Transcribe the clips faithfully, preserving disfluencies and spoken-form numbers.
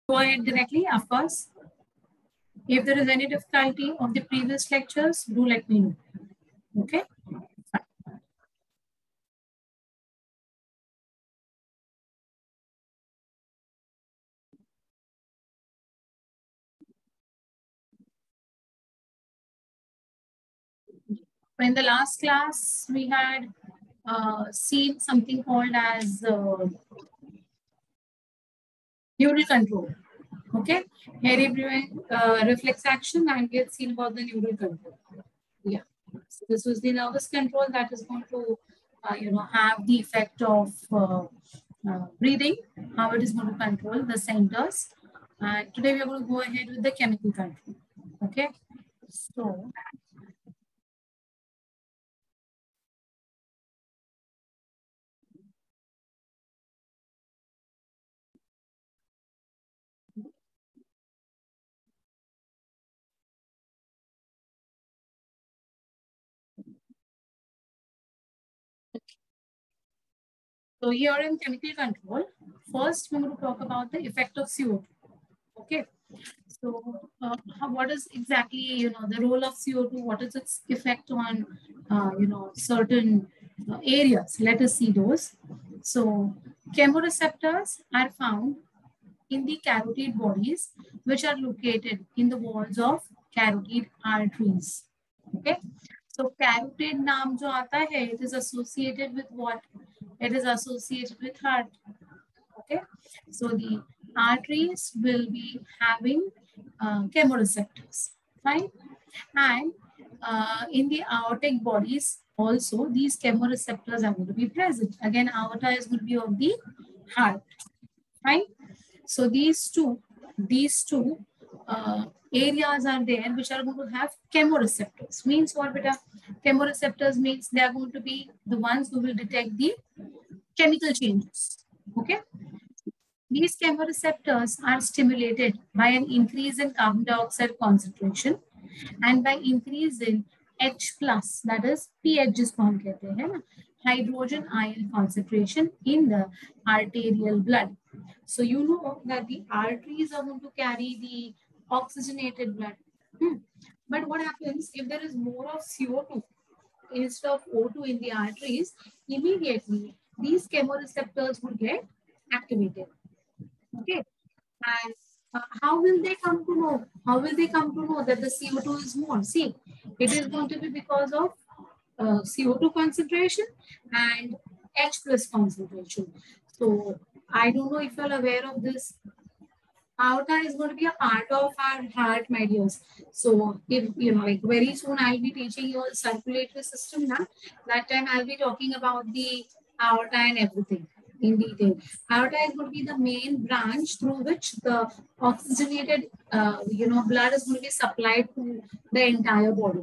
Go ahead directly, of course. If there is any difficulty of the previous lectures, do let me know. Okay. In the last class, we had uh, seen something called as uh, neural control. Okay. Harry Brewing uh, reflex action, and we had seen about the neural control. Yeah. So this was the nervous control that is going to, uh, you know, have the effect of uh, uh, breathing, how it is going to control the centers. And today we are going to go ahead with the chemical control. Okay. So, so here in chemical control, first we're going to talk about the effect of C O two. Okay. So, uh, how, what is exactly, you know, the role of C O two? What is its effect on, uh, you know, certain uh, areas? Let us see those. So, chemoreceptors are found in the carotid bodies, which are located in the walls of carotid arteries. Okay. So, carotid naam jo aata hai, it is associated with what? It is associated with heart. Okay. So, the arteries will be having uh, chemoreceptors, fine. And uh, in the aortic bodies also, these chemoreceptors are going to be present. Again, aorta is going to be of the heart, fine. So these two, these two uh, areas are there which are going to have chemoreceptors. Means what, beta? Chemoreceptors means they are going to be the ones who will detect the chemical changes. Okay. These chemoreceptors are stimulated by an increase in carbon dioxide concentration and by increase in H plus, that is pH जिसको हम कहते हैं ना, hydrogen ion concentration in the arterial blood. So you know that the arteries are going to carry the oxygenated blood. Hmm. But what happens if there is more of C O two instead of O two in the arteries? Immediately these chemoreceptors would get activated. Okay. And uh, how will they come to know? How will they come to know that the C O two is more? See, it is going to be because of uh, C O two concentration and H plus concentration. So I don't know if you're aware of this. Aorta is going to be a part of our heart, my dears. So if you know, like very soon I'll be teaching you all circulatory system now. That time I'll be talking about the aorta and everything in detail. Aorta is going to be the main branch through which the oxygenated, uh, you know, blood is going to be supplied to the entire body.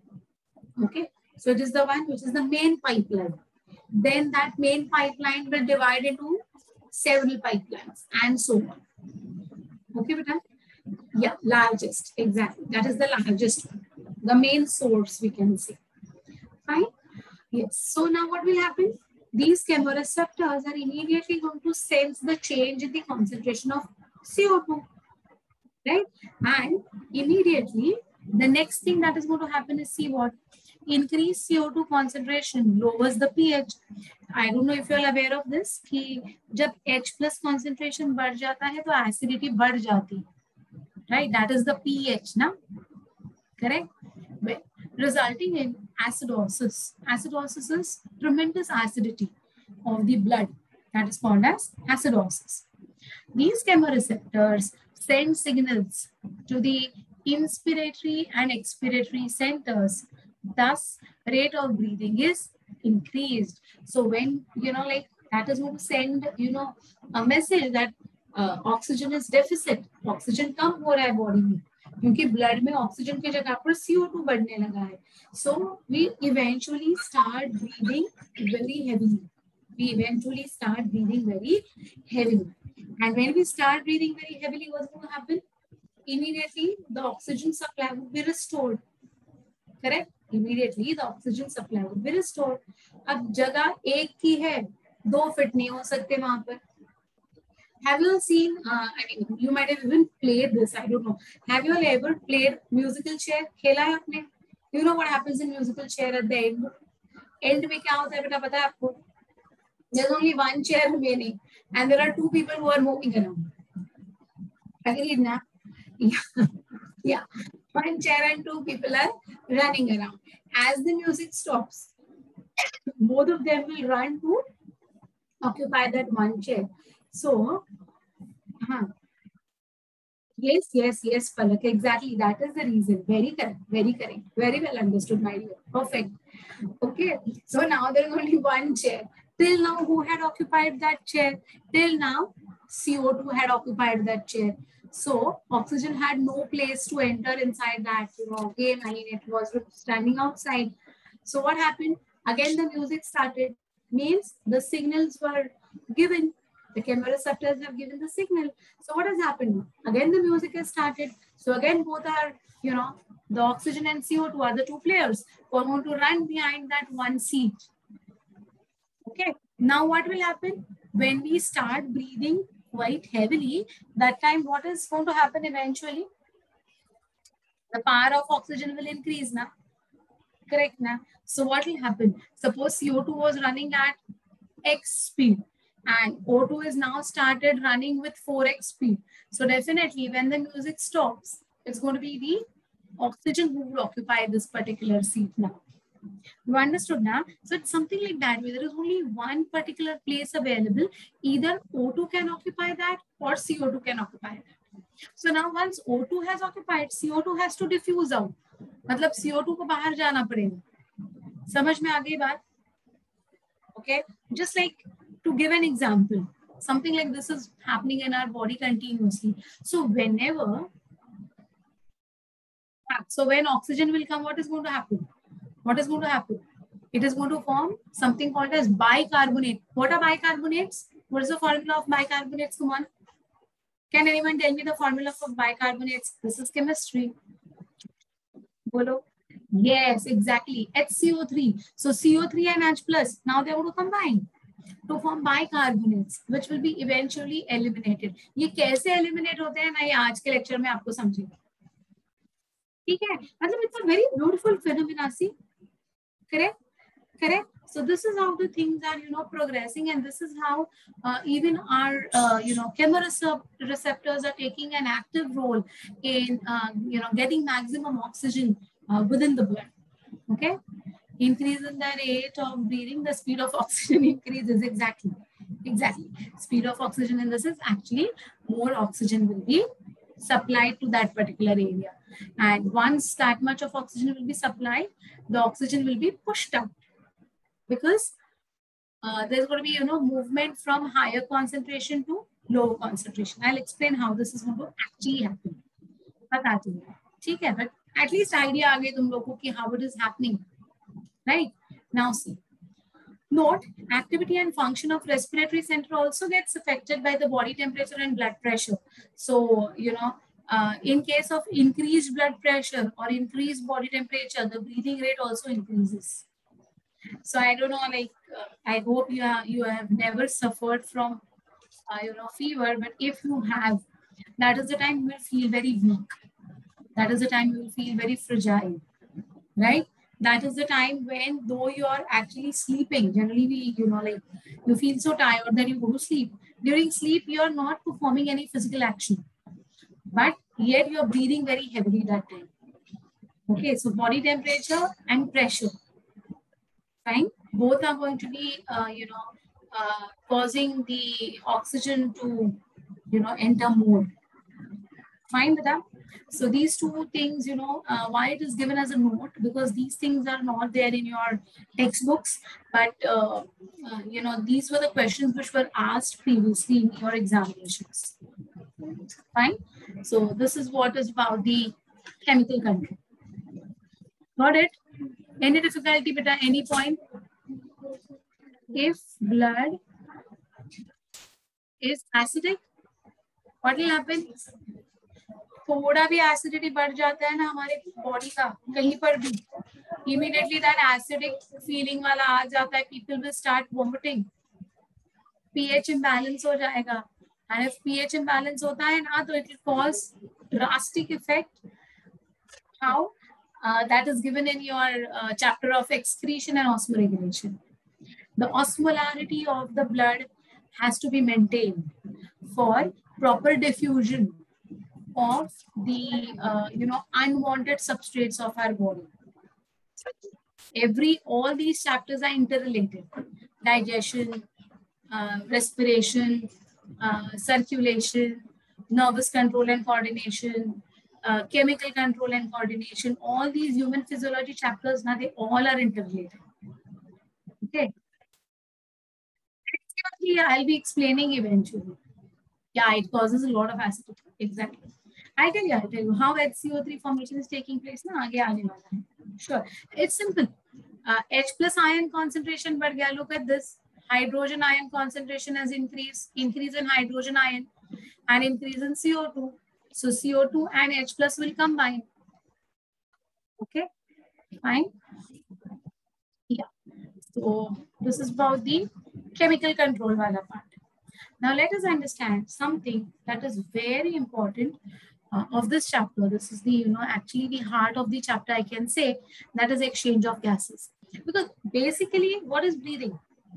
Okay, so it is the one which is the main pipeline. Then that main pipeline will divide into several pipelines and so on. Okay, beta? Yeah, largest, exactly. That is the largest one, the main source we can say. Fine. Yes. So now what will happen? These chemoreceptors are immediately going to sense the change in the concentration of C O two, right? And immediately the next thing that is going to happen is, see what? Increased C O two concentration lowers the pH. I don't know if you are aware of this कि जब H plus concentration बढ़ जाता है तो acidity बढ़ जाती है, right? That is the pH, ना? Correct? Resulting in acidosis. Acidosis is tremendous acidity of the blood. That is called as acidosis. These chemoreceptors send signals to the inspiratory and expiratory centers. Thus, rate of breathing is increased. So when, you know, like that is going to send, you know, a message that uh, oxygen is deficit. Oxygen कम हो रहा है body में, क्योंकि blood में oxygen की जगह पर C O two बढ़ने लगा है. So we eventually start breathing very heavily. We eventually start breathing very heavily. And when we start breathing very heavily, what's going to happen? Immediately, the oxygen supply would be restored. Correct? Immediately, the oxygen supply would be restored. अब जगह एक की है, दो fit नहीं हो सकते वहां पर. Have you seen, uh, I mean, you might have even played this, I don't know. Have you all ever played musical chair? खेला है आपने? You know what happens in musical chair at the end? End में क्या होता है बेटा पता है आपको? There's only one chair remaining and there are two people who are moving around. Agreed na? Yeah. Yeah. One chair and two people are running around. As the music stops, both of them will run to occupy that one chair. So, huh. Yes, yes, yes, Palak. Exactly. That is the reason. Very correct. Very correct. Very well understood, my dear. Perfect. Okay. So now there is only one chair. Till now, who had occupied that chair? Till now, C O two had occupied that chair. So oxygen had no place to enter inside that, you know, game. I mean, it was standing outside. So what happened? Again, the music started. Means the signals were given. The chemoreceptors have given the signal. So what has happened? Again, the music has started. So again, both are, you know, the oxygen and C O two are the two players who are going to run behind that one seat. Okay. Now what will happen? When we start breathing quite heavily, that time what is going to happen eventually? The power of oxygen will increase now. Correct now. So what will happen? Suppose C O two was running at X speed and O two is now started running with four X speed. So definitely when the music stops, it's going to be the oxygen who will occupy this particular seat now. You understood now? So it's something like that where there is only one particular place available. Either O two can occupy that or C O two can occupy that. So now once O two has occupied, C O two has to diffuse out. मतलब C O two को बाहर जाना पड़ेगा. समझ में आ गई बात? Okay, just like to give an example, something like this is happening in our body continuously. So whenever, so when oxygen will come, what is going to happen? What is going to happen? It is going to form something called as bicarbonate. What are bicarbonates? What is the formula of bicarbonates? Come on. Can anyone tell me the formula for bicarbonates? This is chemistry. Bolo. Yes, exactly. H C O three. So C O three and H plus. Now they are going to combine to form bicarbonates, which will be eventually eliminated. ये कैसे eliminate होते हैं ना ये आज के lecture में आपको समझेंगे. ठीक है? मतलब it's a very beautiful phenomena. See, correct? Correct. So this is how the things are, you know, progressing, and this is how uh, even our, uh, you know, chemoreceptors are taking an active role in, uh, you know, getting maximum oxygen uh, within the blood. Okay. Increase in the rate of breathing, the speed of oxygen increases. Exactly. Exactly. Speed of oxygen in this is actually more oxygen will be supplied to that particular area. And once that much of oxygen will be supplied, the oxygen will be pushed out. Because uh, there's going to be, you know, movement from higher concentration to lower concentration. I'll explain how this is going to actually happen. But at least idea aa gayi tum logo ko ki how it is happening. Right? Now see. Note, activity and function of respiratory center also gets affected by the body temperature and blood pressure. So, you know, uh, in case of increased blood pressure or increased body temperature, the breathing rate also increases. So I don't know, like, uh, I hope you have, you have never suffered from, uh, you know, fever, but if you have, that is the time you will feel very weak. That is the time you will feel very fragile, right? That is the time when, though you are actually sleeping, generally we, you know, like, you feel so tired that you go to sleep. During sleep, you are not performing any physical action, but yet you are breathing very heavily that time. Okay, so body temperature and pressure. Fine. Both are going to be, uh, you know, uh, causing the oxygen to, you know, enter more. Fine with that? So these two things, you know, uh, why it is given as a note, because these things are not there in your textbooks, but, uh, uh, you know, these were the questions which were asked previously in your examinations. Fine. So this is what is about the chemical control. Got it? Any difficulty at any point? If blood is acidic, what will happen? थोड़ा भी acidity बढ़ जाता है ना हमारे body का कहीं पर भी, immediately that acidic feeling वाला आ जाता है, people will start vomiting, pH imbalance हो जाएगा, And if pH imbalance hota hai na, तो it will cause drastic effect. How? Uh, that is given in your uh, chapter of excretion and osmoregulation. The osmolarity of the blood has to be maintained for proper diffusion of the uh, you know unwanted substrates of our body. Every all these chapters are interrelated: digestion, uh, respiration, uh, circulation, nervous control and coordination, uh, chemical control and coordination. All these human physiology chapters, now they all are interrelated. Okay. I'll be explaining eventually. Yeah, it causes a lot of acidity. Exactly. I'll tell you, I'll tell you how H C O three formation is taking place. Na, aage aane wala hai. Sure. It's simple. Uh, H plus ion concentration, but yeah, look at this. Hydrogen ion concentration has increased. Increase in hydrogen ion and increase in C O two. So C O two and H plus will combine. Okay. Fine. Yeah. So this is about the chemical control wala part. Now let us understand something that is very important uh, of this chapter. This is the, you know, actually the heart of the chapter, I can say, that is exchange of gases. Because basically, what is breathing?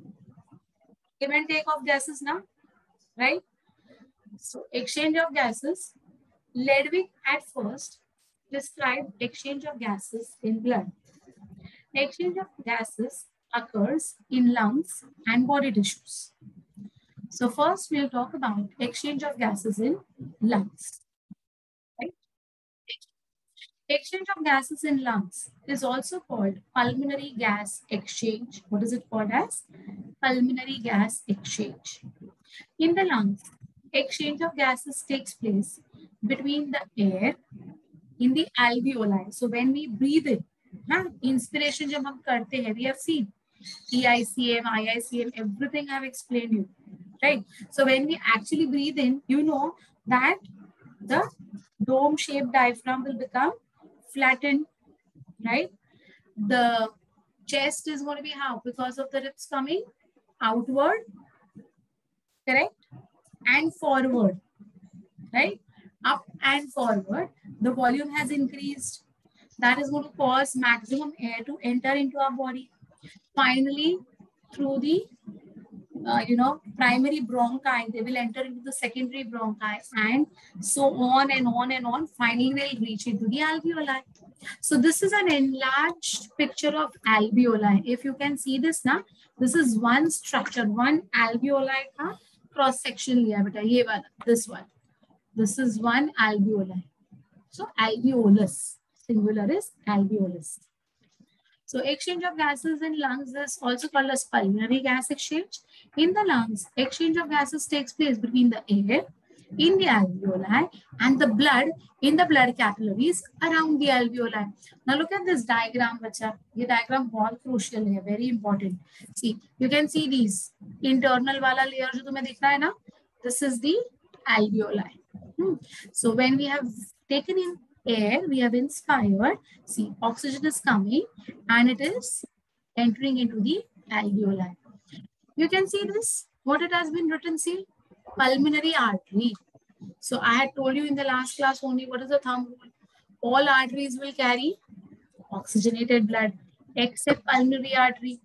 Give and take of gases now, right? So exchange of gases, Ludwig at first described exchange of gases in blood. Exchange of gases occurs in lungs and body tissues. So first we'll talk about exchange of gases in lungs. Right? Exchange of gases in lungs is also called pulmonary gas exchange. What is it called as? Pulmonary gas exchange. In the lungs, exchange of gases takes place between the air in the alveoli. So when we breathe in, huh, inspiration jab hum karte hai, we have seen E I C M, I I C M, everything I've explained you, right? So when we actually breathe in, you know that the dome-shaped diaphragm will become flattened, right? The chest is going to be how? Because of the ribs coming outward, correct? And forward, right? Up and forward. The volume has increased. That is going to cause maximum air to enter into our body. Finally, through the uh, you know, primary bronchi, they will enter into the secondary bronchi, and so on and on and on. Finally, they'll reach into the alveoli. So this is an enlarged picture of alveoli. If you can see this now, this is one structure, one alveoli ka cross section liya beta, ye wala, this one. This is one alveoli. So alveolus, singular is alveolus. So exchange of gases in lungs is also called as pulmonary gas exchange. In the lungs, exchange of gases takes place between the air in the alveoli and the blood in the blood capillaries around the alveoli. Now look at this diagram, bacha. This diagram very crucial hai, very important. See, you can see these internal wala layer jo tumhe dikh raha hai na. This is the alveoli. Hmm. So when we have taken in air, we have inspired, see, oxygen is coming and it is entering into the alveoli. You can see this, what it has been written, see, pulmonary artery. So I had told you in the last class only, what is the thumb rule? All arteries will carry oxygenated blood except pulmonary artery.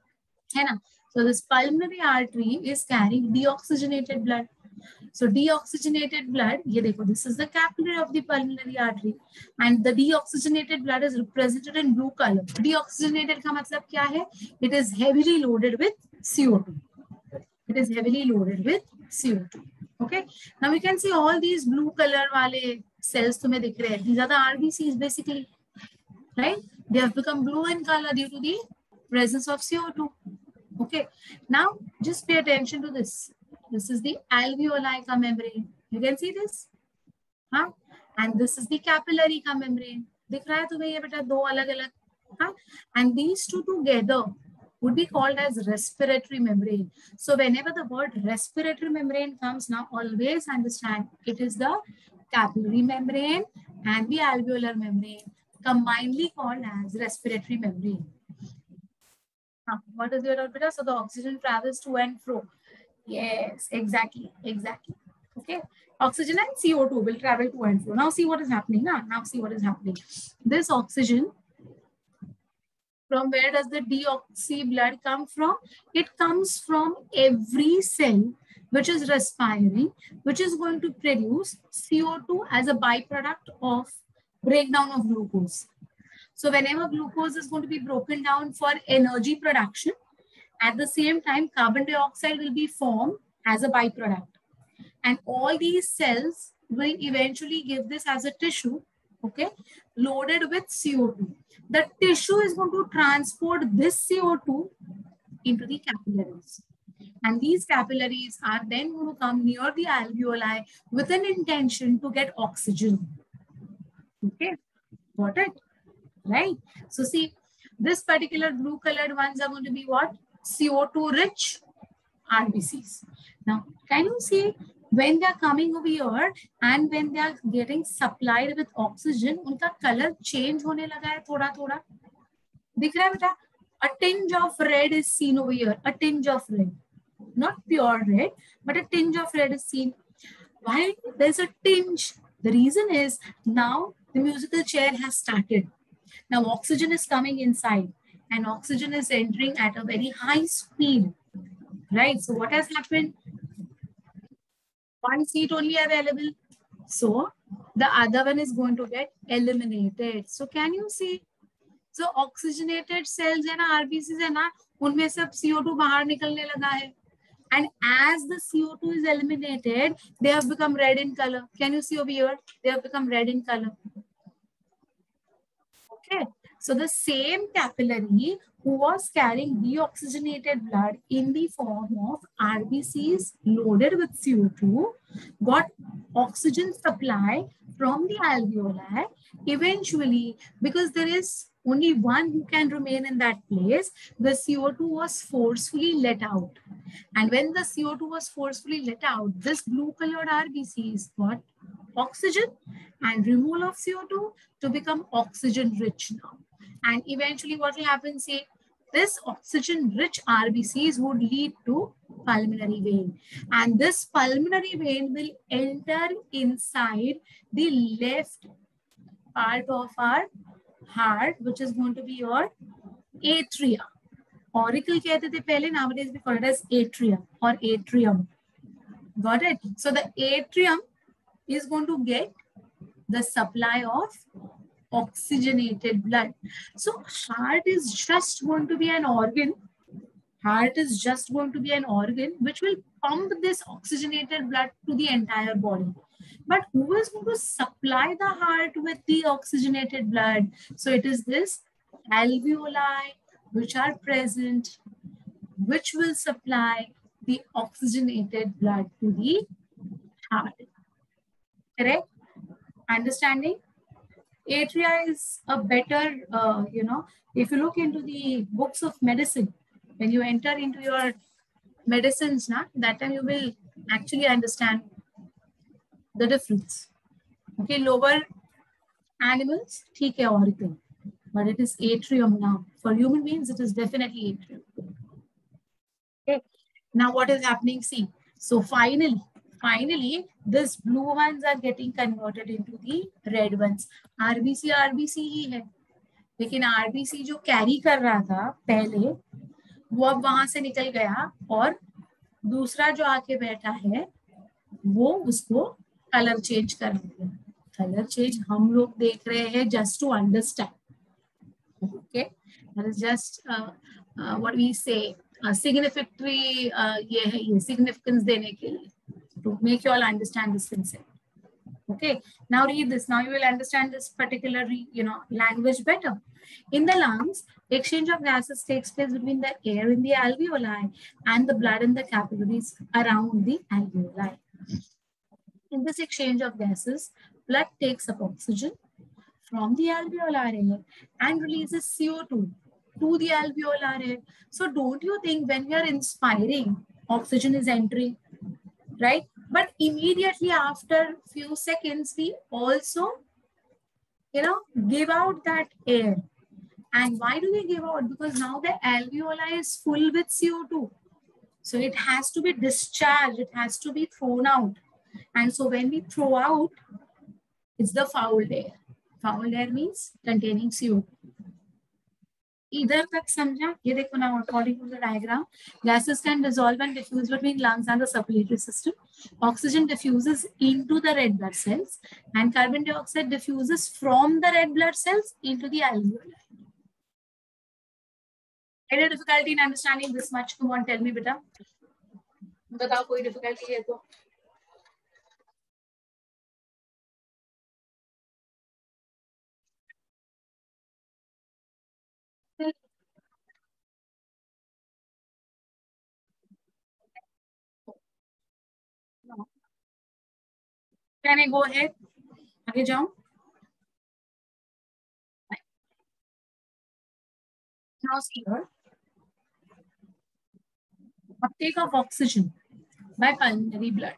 So this pulmonary artery is carrying deoxygenated blood. So deoxygenated blood, ye dekho, this is the capillary of the pulmonary artery, and the deoxygenated blood is represented in blue color. Deoxygenated ka matlab kya hai? It is heavily loaded with C O two. It is heavily loaded with C O two. Okay. Now we can see all these blue color wale cells tumhe dikh rahe hain. These are the R B Cs basically, right? They have become blue in color due to the presence of C O two. Okay. Now just pay attention to this. This is the alveoli ka membrane. You can see this, huh? And this is the capillary ka membrane. Dikh raha hai tumhe ye beta do alag alag, huh? And these two together would be called as respiratory membrane. So whenever the word respiratory membrane comes, now always understand it is the capillary membrane and the alveolar membrane combinedly called as respiratory membrane. Huh? What is your doubt, beta? So the oxygen travels to and fro. Yes, exactly, exactly. Okay, oxygen and C O two will travel to and fro. Now see what is happening. Huh? Now see what is happening. This oxygen, from where does the deoxy blood come from? It comes from every cell which is respiring, which is going to produce C O two as a byproduct of breakdown of glucose. So whenever glucose is going to be broken down for energy production, at the same time, carbon dioxide will be formed as a byproduct. And all these cells will eventually give this as a tissue, okay, loaded with C O two. The tissue is going to transport this C O two into the capillaries. And these capillaries are then going to come near the alveoli with an intention to get oxygen. Okay, got it? Right? So see, this particular blue colored ones are going to be what? C O two rich R B Cs. Now, can you see when they are coming over here and when they are getting supplied with oxygen, उनका color change होने लगा है थोड़ा थोड़ा. दिख रहा है बेटा? A tinge of red is seen over here. A tinge of red, not pure red, but a tinge of red is seen. Why there's a tinge? The reason is now the musical chair has started. Now oxygen is coming inside and oxygen is entering at a very high speed, right? So what has happened? One seat only available. So the other one is going to get eliminated. So can you see? So oxygenated cells है ना, R B Cs है ना, उनमें सब C O two बाहर निकलने लगा है. And as the C O two is eliminated, they have become red in color. Can you see over here? They have become red in color. Okay. So the same capillary who was carrying deoxygenated blood in the form of R B Cs loaded with C O two got oxygen supply from the alveoli. Eventually, because there is only one who can remain in that place, the C O two was forcefully let out. And when the C O two was forcefully let out, this blue colored R B Cs got oxygen and removal of C O two to become oxygen rich now. And eventually what will happen, say, this oxygen rich R B Cs would lead to pulmonary vein. And this pulmonary vein will enter inside the left part of our heart, which is going to be your atria. Auricle कहते थे पहले, nowadays we call it as atrium or atrium. Got it? So the atrium is going to get the supply of oxygenated blood. So heart is just going to be an organ. Heart is just going to be an organ which will pump this oxygenated blood to the entire body. But who is going to supply the heart with the oxygenated blood? So it is this alveoli which are present, which will supply the oxygenated blood to the heart. Correct? Understanding? Atria is a better, uh, you know, if you look into the books of medicine, when you enter into your medicines, na, that time you will actually understand the difference. Okay, lower animals, theek hai auricle, but it is atrium now. For human beings, it is definitely atrium. Okay, now what is happening? See, so finally, finally, this blue ones are getting converted into the red ones. R B C R B C ही है, लेकिन R B C जो carry कर रहा था पहले, वो अब वहां से निकल गया और दूसरा जो आके बैठा है, वो उसको कलर चेंज कर रहा है. कलर चेंज हम लोग देख रहे हैं just to understand. Okay, that is just uh, uh, what we say, uh, signifactory, uh, ये है ये significance देने के लिए, to make you all understand this concept. Okay, now read this. Now you will understand this particular, you know, language better. In the lungs, exchange of gases takes place between the air in the alveoli and the blood in the capillaries around the alveoli. In this exchange of gases, blood takes up oxygen from the alveolar air and releases C O two to the alveolar air. So don't you think when we are inspiring, oxygen is entering, right? But immediately after few seconds, we also, you know, give out that air. And why do we give out? Because now the alveoli is full with C O two. So it has to be discharged. It has to be thrown out. And so when we throw out, it's the fouled air. Fouled air means containing C O two. इधर तक समझा? ये देखो now, according to the diagram, gases can dissolve and diffuse between lungs and the circulatory system. Oxygen diffuses into the red blood cells, and carbon dioxide diffuses from the red blood cells into the alveoli. Any difficulty in understanding this much? Come on, tell me, beta. बताओ कोई difficulty है तो? No. Can I go ahead? आगे जाऊं? Now see here. Uptake of oxygen by pulmonary blood.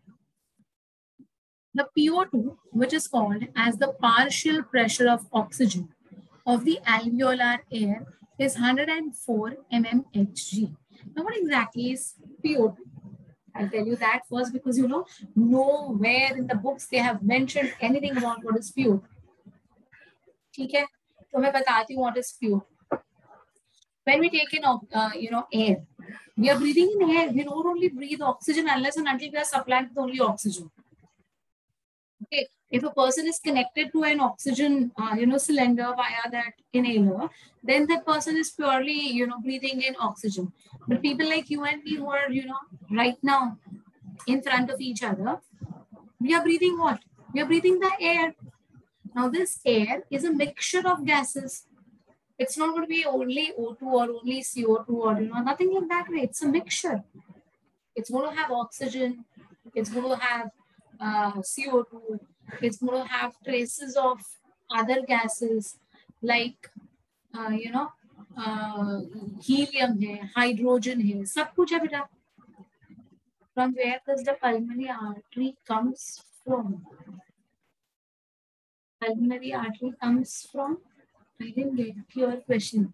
The P O two, which is called as the partial pressure of oxygen of the alveolar air, is one hundred four millimeters per Hg. Now, what exactly is P O two? I'll tell you that first because you know, nowhere in the books they have mentioned anything about what is P O two. ठीक है? तो मैं बताती हूँ what is P O two. When we take in, uh, you know, air, we are breathing in air. We don't only breathe oxygen unless and until we are supplying with only oxygen. Okay. If a person is connected to an oxygen, uh, you know, cylinder via that inhaler, then that person is purely, you know, breathing in oxygen. But people like you and me who are, you know, right now in front of each other, we are breathing what? We are breathing the air. Now this air is a mixture of gases. It's not going to be only O two or only C O two or, you know, nothing like that way. It's a mixture. It's going to have oxygen. It's going to have uh, C O two. It's going to have traces of other gases like, uh, you know, uh, helium hai, hydrogen hai, sab kuch hai beta. From where does the pulmonary artery comes from? Pulmonary artery comes from? I didn't get your question.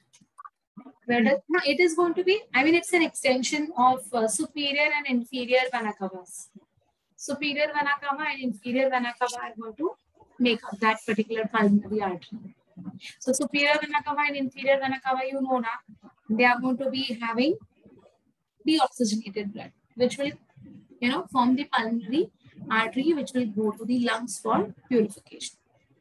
Where does, no, it is going to be, I mean, it's an extension of uh, superior and inferior vena cavas. Superior vena cava and inferior vena cava are going to make up that particular pulmonary artery. So superior vena cava and inferior vena cava, you know now, they are going to be having deoxygenated blood, which will, you know, form the pulmonary artery, which will go to the lungs for purification.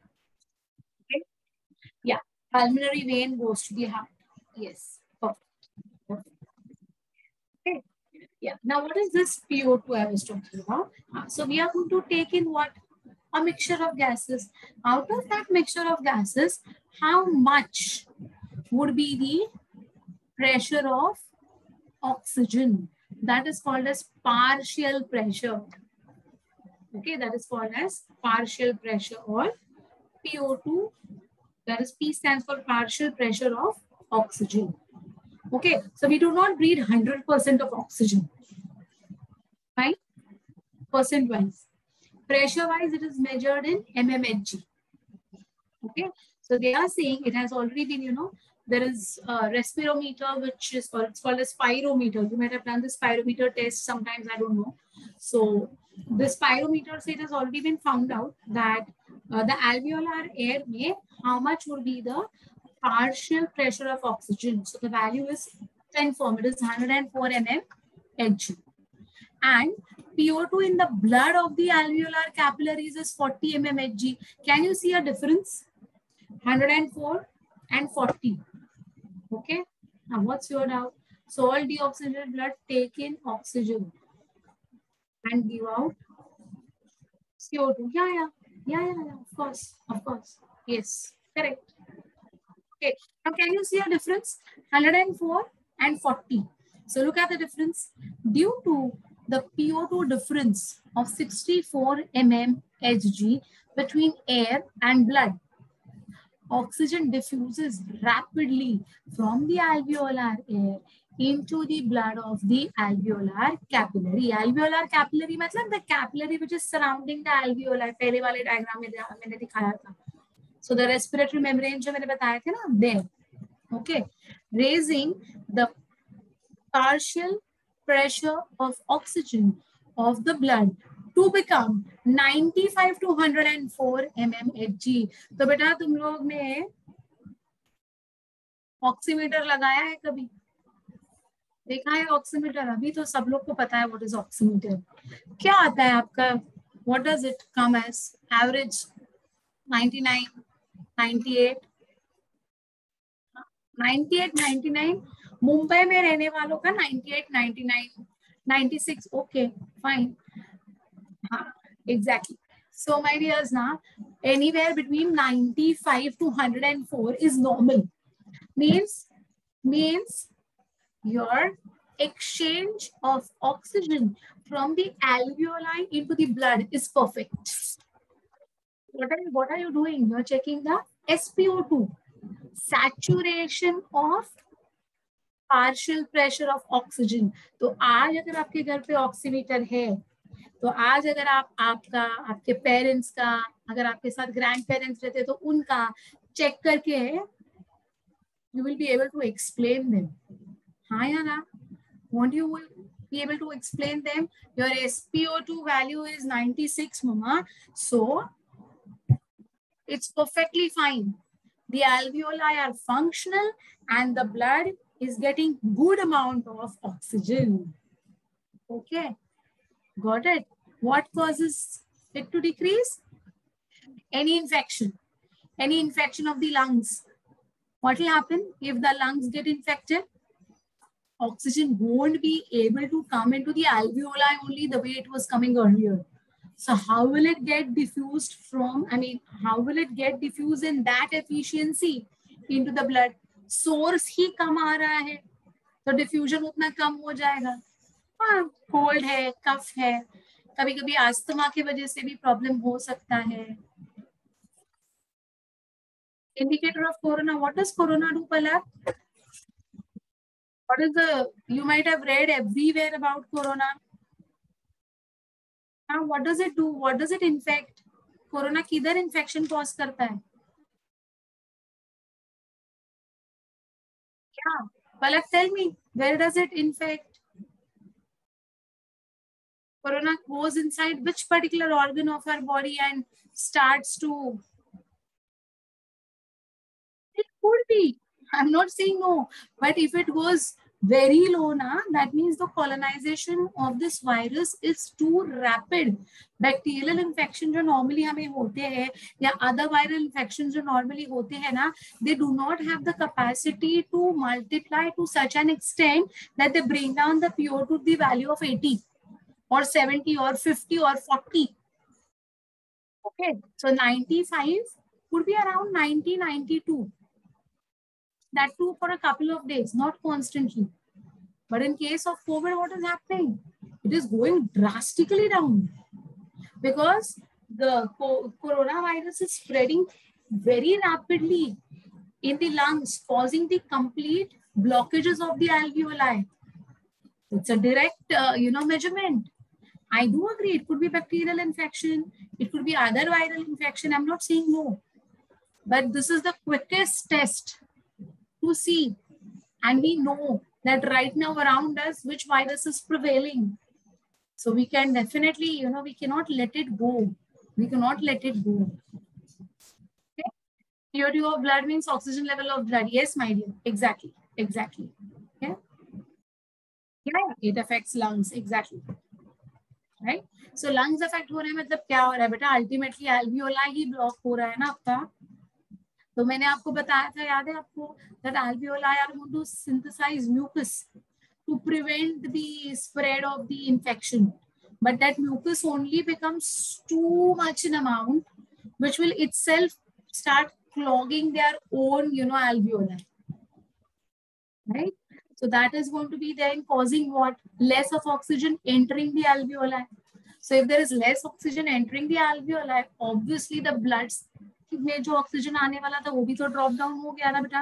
Okay? Yeah, pulmonary vein goes to the heart. Yes, perfect. Perfect. Okay. Yeah. Now, what is this P O two I was talking about? Uh, so we are going to take in what? A mixture of gases. Out of that mixture of gases, how much would be the pressure of oxygen? That is called as partial pressure. Okay, that is called as partial pressure or P O two. That is P stands for partial pressure of oxygen. Okay, so we do not breathe one hundred percent of oxygen, right? Percent wise. Pressure wise, it is measured in mmHg. Okay, so they are saying it has already been, you know, there is a respirometer, which is called, it's called a spirometer. You might have done the spirometer test sometimes, I don't know. So the spirometer, say it has already been found out that uh, the alveolar air may, how much would be the partial pressure of oxygen. So the value is ten form, it is one hundred four millimeters per Hg. And P O two in the blood of the alveolar capillaries is forty millimeters per Hg. Can you see a difference? one hundred four and forty. Okay. Now what's your doubt? So all deoxygenated blood take in oxygen and give out C O two. Yeah, yeah, yeah, yeah, yeah. Of course, of course. Yes, correct. Okay. Now can you see a difference? one hundred four and forty. So look at the difference. Due to the P O two difference of sixty-four millimeters per Hg between air and blood, oxygen diffuses rapidly from the alveolar air into the blood of the alveolar capillary. Alveolar capillary मतलब the capillary which is surrounding the alveoli. पहले वाले diagram में मैंने दिखाया था. So the respiratory membrane जो मैंने बताया थे ना, there. Okay, raising the partial pressure of oxygen of the blood to become ninety-five to one hundred four mmHg. तो बेटा तुम लोग ने ऑक्सीमीटर लगाया है कभी? देखा है ऑक्सीमीटर? अभी तो सब लोग को पता है व्हाट इज ऑक्सीमीटर. क्या आता है आपका? What does it come as? Average ninety-nine, ninety-eight, ninety-eight, ninety-nine. Mumbai में रहने वालों का ninety-eight, ninety-nine, ninety-six. Okay fine. हाँ exactly. So my dears, now anywhere between ninety-five to one hundred four is normal. Means means your exchange of oxygen from the alveoli into the blood is perfect. What are, what are you doing? You're checking the S p O two, saturation of partial pressure of oxygen. तो आज अगर आपके घर पे oximeter है, तो आज अगर आप आपका आपके पेरेंट्स का, अगर आपके साथ ग्रैंड पेरेंट्स रहते तो उनका चेक करके you will be able to explain them. हाँ या ना? Won't you will be able to explain them? Your S p O two value is ninety-six, mama. So it's perfectly fine. The alveoli are functional and the blood is getting good amount of oxygen. Okay, got it? What causes it to decrease? Any infection, any infection of the lungs. What will happen if the lungs get infected? Oxygen won't be able to come into the alveoli only the way it was coming earlier. So how will it get diffused from, I mean, how will it get diffused in that efficiency into the blood? Source ही कम आ रहा है, तो diffusion उतना कम हो जाएगा. हाँ, cold है, cough है, कभी कभी अस्थमा की वजह से भी प्रॉब्लम हो सकता है. Indicator of corona. What does corona do, Palak? What is the, you might have read everywhere about corona. Now, what does it do? What does it infect? Corona किधर infection cause करता है? क्या? Palak, tell me, where does it infect? Corona goes inside which particular organ of our body and starts to. It could be. I'm not saying no, but if it goes very low, na, that means the colonization of this virus is too rapid. Bacterial infection जो normally हमें होते हैं या other viral infections जो normally होते हैं ना, they do not have the capacity to multiply to such an extent that they bring down the P O two to the value of eighty or seventy or fifty or forty. Okay, so ninety-five could be around ninety, ninety-two. That too for a couple of days, not constantly. But in case of COVID, what is happening? It is going drastically down because the co coronavirus is spreading very rapidly in the lungs, causing the complete blockages of the alveoli. It's a direct, uh, you know, measurement. I do agree. It could be bacterial infection. It could be other viral infection. I'm not saying no. But this is the quickest test to see, and we know that right now around us which virus is prevailing, so we can definitely, you know, we cannot let it go. We cannot let it go. Okay? P O two of blood means oxygen level of blood. Yes, my dear, exactly, exactly. Okay, yeah, it affects lungs. Exactly, right? So lungs affect हो रहे हैं, मतलब क्या हो रहा है बेटा? Ultimately alveoli ही block हो रहा है ना आपका. तो मैंने आपको बताया था, याद है आपको, that alveoli are going to synthesize mucus to prevent the spread of the infection. But that mucus only becomes too much in amount, which will itself start clogging their own, you know, alveoli. Right? So that is going to be then causing what? Less of oxygen entering the alveoli. So if there is less oxygen entering the alveoli, obviously the blood में जो oxygen आने वाला था वो भी तो drop down हो गया ना बेटा,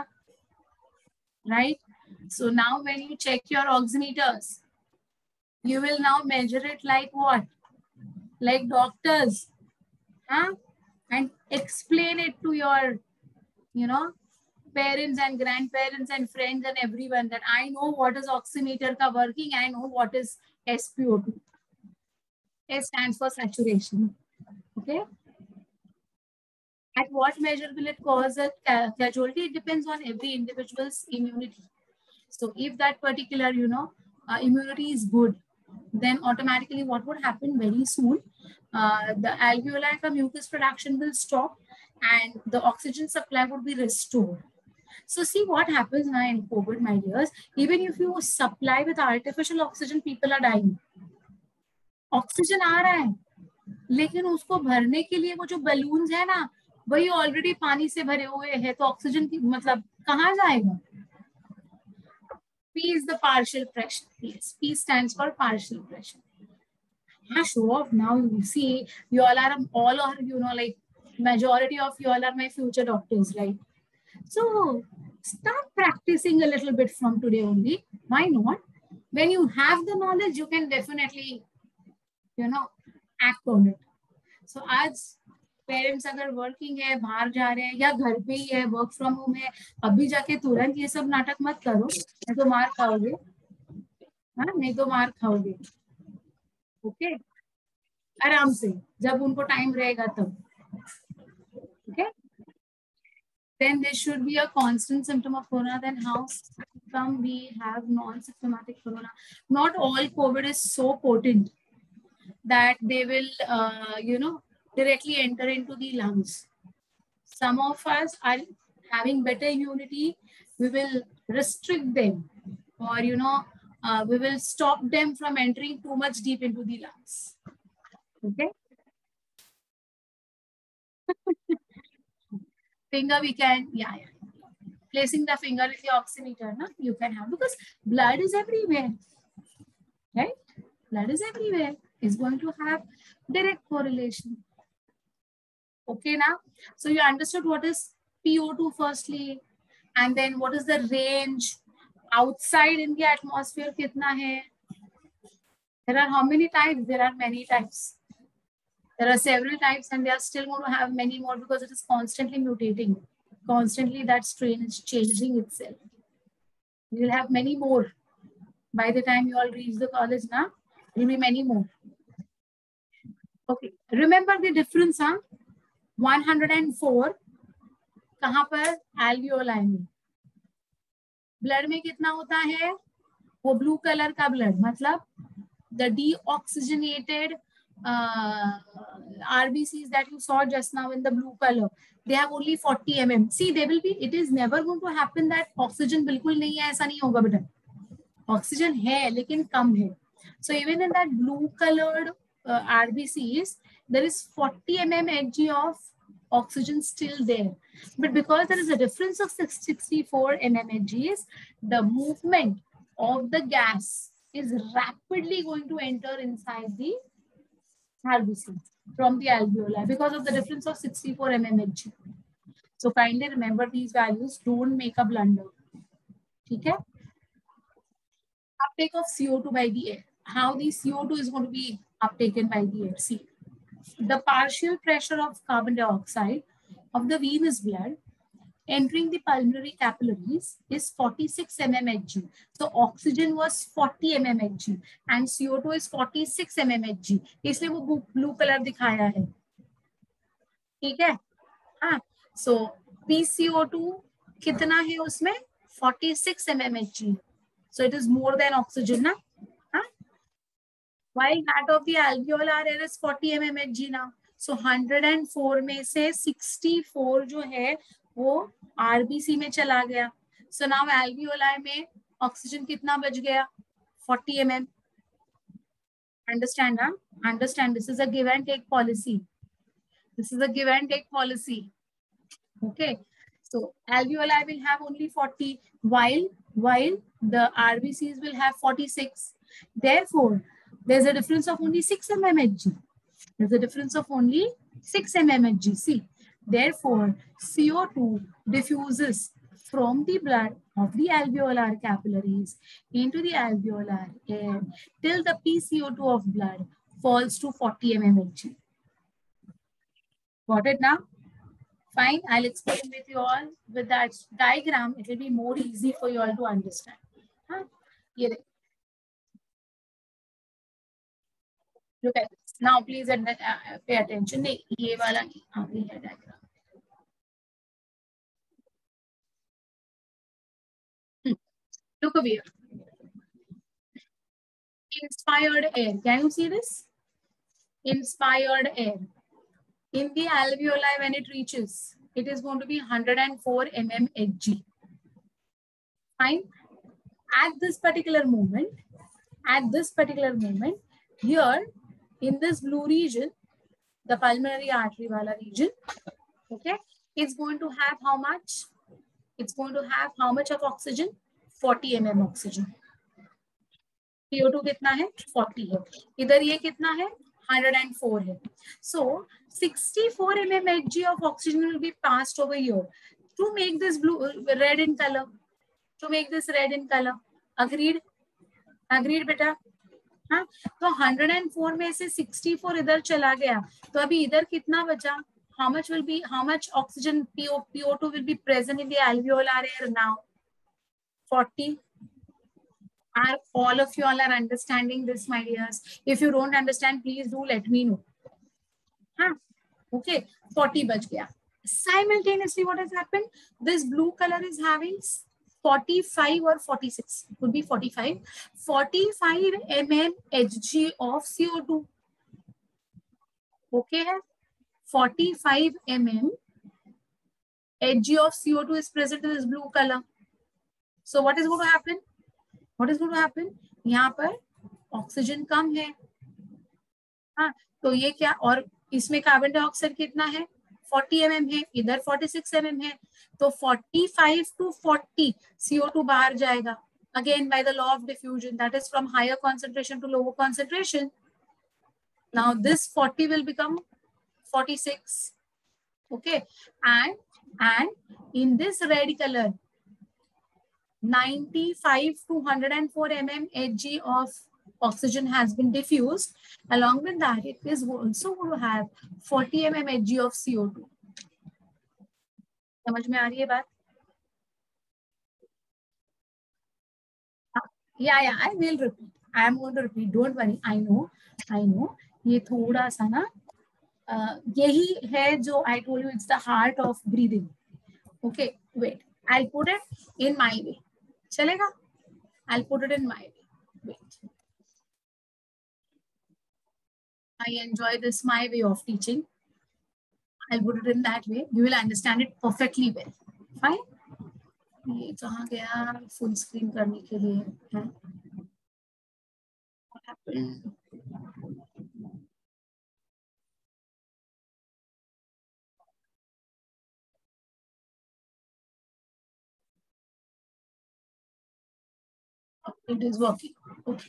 right? So now when you check your oximeters, you will now measure it like what? Like doctors, huh? And explain it to your, you know, parents and grandparents and friends and everyone that I know what is oximeter ka working, I know what is S p O two. S stands for saturation. Okay. At what measure will it cause a casualty? It depends on every individual's immunity. So if that particular, you know, uh, immunity is good, then automatically what would happen very soon? Uh, the alveoli mucus production will stop and the oxygen supply would be restored. So see what happens now in COVID, my dears. Even if you supply with artificial oxygen, people are dying. Oxygen आ रहा है, लेकिन उसको भरने के लिए वो जो बलून्स है ना, वही ऑलरेडी पानी से भरे हुए हैं, तो ऑक्सीजन की मतलब कहाँ जाएगा? P is the partial pressure. Yes, P stands for partial pressure. Yeah, show off now. You see, you all are all are you know like majority of you all are my future doctors, right? So start practicing a little bit from today only. Why not? When you have the knowledge, you can definitely, you know, act on it. So आज parents अगर working है, बाहर जा रहे हैं या घर पे ही है, वर्क फ्रॉम होम है, अभी जाके तुरंत ये सब नाटक मत करो, नहीं तो मार खाओगे. हाँ, नहीं तो मार खाओगे. ओके, आराम से जब उनको टाइम रहेगा तब. Okay, then there should be a constant symptom of corona. Then how come we have non-symptomatic corona? Not all COVID is so potent that they will, uh, you know, directly enter into the lungs. Some of us are having better immunity. We will restrict them, or you know, uh, we will stop them from entering too much deep into the lungs. Okay. Finger we can, yeah, yeah. Placing the finger with the oximeter, na, you can have, because blood is everywhere, right? Blood is everywhere. Is going to have direct correlation. Okay, now, so you understood what is P O two firstly, and then what is the range outside in the atmosphere? Kitna hai? There are how many types? There are many types. There are several types, and they are still going to have many more because it is constantly mutating. Constantly, that strain is changing itself. You will have many more. By the time you all reach the college now, there will be many more. Okay, remember the difference, huh? one hundred four, कहाँ पर? Alveoli में. Blood में कितना होता है? वो blue color का blood, मतलब the deoxygenated uh, R B Cs that you saw just now in the blue color, they have only forty millimeters. See, they will be, it is never going to happen that oxygen बिल्कुल नहीं है, ऐसा नहीं होगा बेटा. Oxygen है, लेकिन कम है. So even in that blue colored uh, R B Cs, there is forty millimeters Hg of oxygen still there. But because there is a difference of sixty-four millimeters Hg, the movement of the gas is rapidly going to enter inside the R B C from the alveoli because of the difference of sixty-four millimeters Hg. So kindly remember these values. Don't make a blunder. Okay? Uptake of C O two by the air. How the C O two is going to be uptaken by the air. See, the partial pressure of carbon dioxide of the venous blood entering the pulmonary capillaries is forty-six millimeters Hg. So oxygen was forty millimeters Hg and C O two is forty-six millimeters Hg. इसलिए वो blue color दिखाया है. ठीक है? हाँ. So P C O two कितना है उसमें? forty-six millimeters Hg. So it is more than oxygen, na? Huh? While that of the alveolar air is forty millimeters Hg now. So one hundred four में से sixty-four जो है वो R B C में चला गया. So now alveoli में oxygen कितना बच गया? forty millimeters. Understand, huh? Understand. This is a give and take policy. This is a give and take policy. Okay. So alveoli will have only forty, while while the R B Cs will have forty-six. Therefore, there's a difference of only six millimeters Hg. There's a difference of only six millimeters Hg. See, therefore, C O two diffuses from the blood of the alveolar capillaries into the alveolar air till the P C O two of blood falls to forty millimeters Hg. Got it now? Fine, I'll explain with you all with that diagram. It will be more easy for you all to understand. Huh? Look at this. Now please uh, pay attention. नहीं ये वाला नहीं, आगे है diagram. Hmm. Look over here. Inspired air. Can you see this? Inspired air. In the alveoli, when it reaches, it is going to be one hundred four millimeters Hg. Fine. At this particular moment, at this particular moment, here in this blue region, the pulmonary artery wala region, okay, it's going to have how much? It's going to have how much of oxygen? forty millimeters oxygen. C O two कितना है? forty है. इधर ये कितना है? one hundred four है. So sixty-four millimeters Hg of oxygen will be passed over here to make this blue, uh, red in color. To make this red in color. Agreed? Agreed, बेटा? हाँ, तो one hundred four में से sixty-four इधर चला गया, तो अभी इधर कितना बचा? How much will be, how much oxygen P O, P O two will be present in the alveolar air now? forty. Are all of you all are understanding this, my dears? If you don't understand, please do let me know. Huh? Okay, forty बच गया. Simultaneously, what has happened? This blue color is having forty-five or forty-six. It could be forty-five. forty-five millimeters Hg of C O two. Okay, forty-five millimeters Hg of C O two is present in this blue color. So what is going to happen? What is going to happen? यहाँ पर oxygen कम है. हाँ, तो ये क्या, और इसमें carbon dioxide कितना है? forty millimeters है, इधर forty-six millimeters है, तो forty-five to forty C O two बाहर जाएगा. Again by the law of diffusion, that is from higher concentration to lower concentration. Now this forty will become forty-six. Okay, and and in this red color, ninety-five to one hundred four millimeters Hg of oxygen has been diffused. Along with that, it is also going to have forty millimeters Hg of C O two. समझ में आ रही है बात? Yeah, yeah, I will repeat. I am going to repeat. Don't worry. I know, I know. ये थोड़ा सा ना uh, यही है जो I told you. It's the heart of breathing. Okay, wait. I'll put it in my way. चलेगा? I'll put it in my way. Wait. I enjoy this my way of teaching. I'll put it in that way. You will understand it perfectly well. Fine. ये कहाँ गया? Full screen करने के लिए है. What happened? It is working. Okay.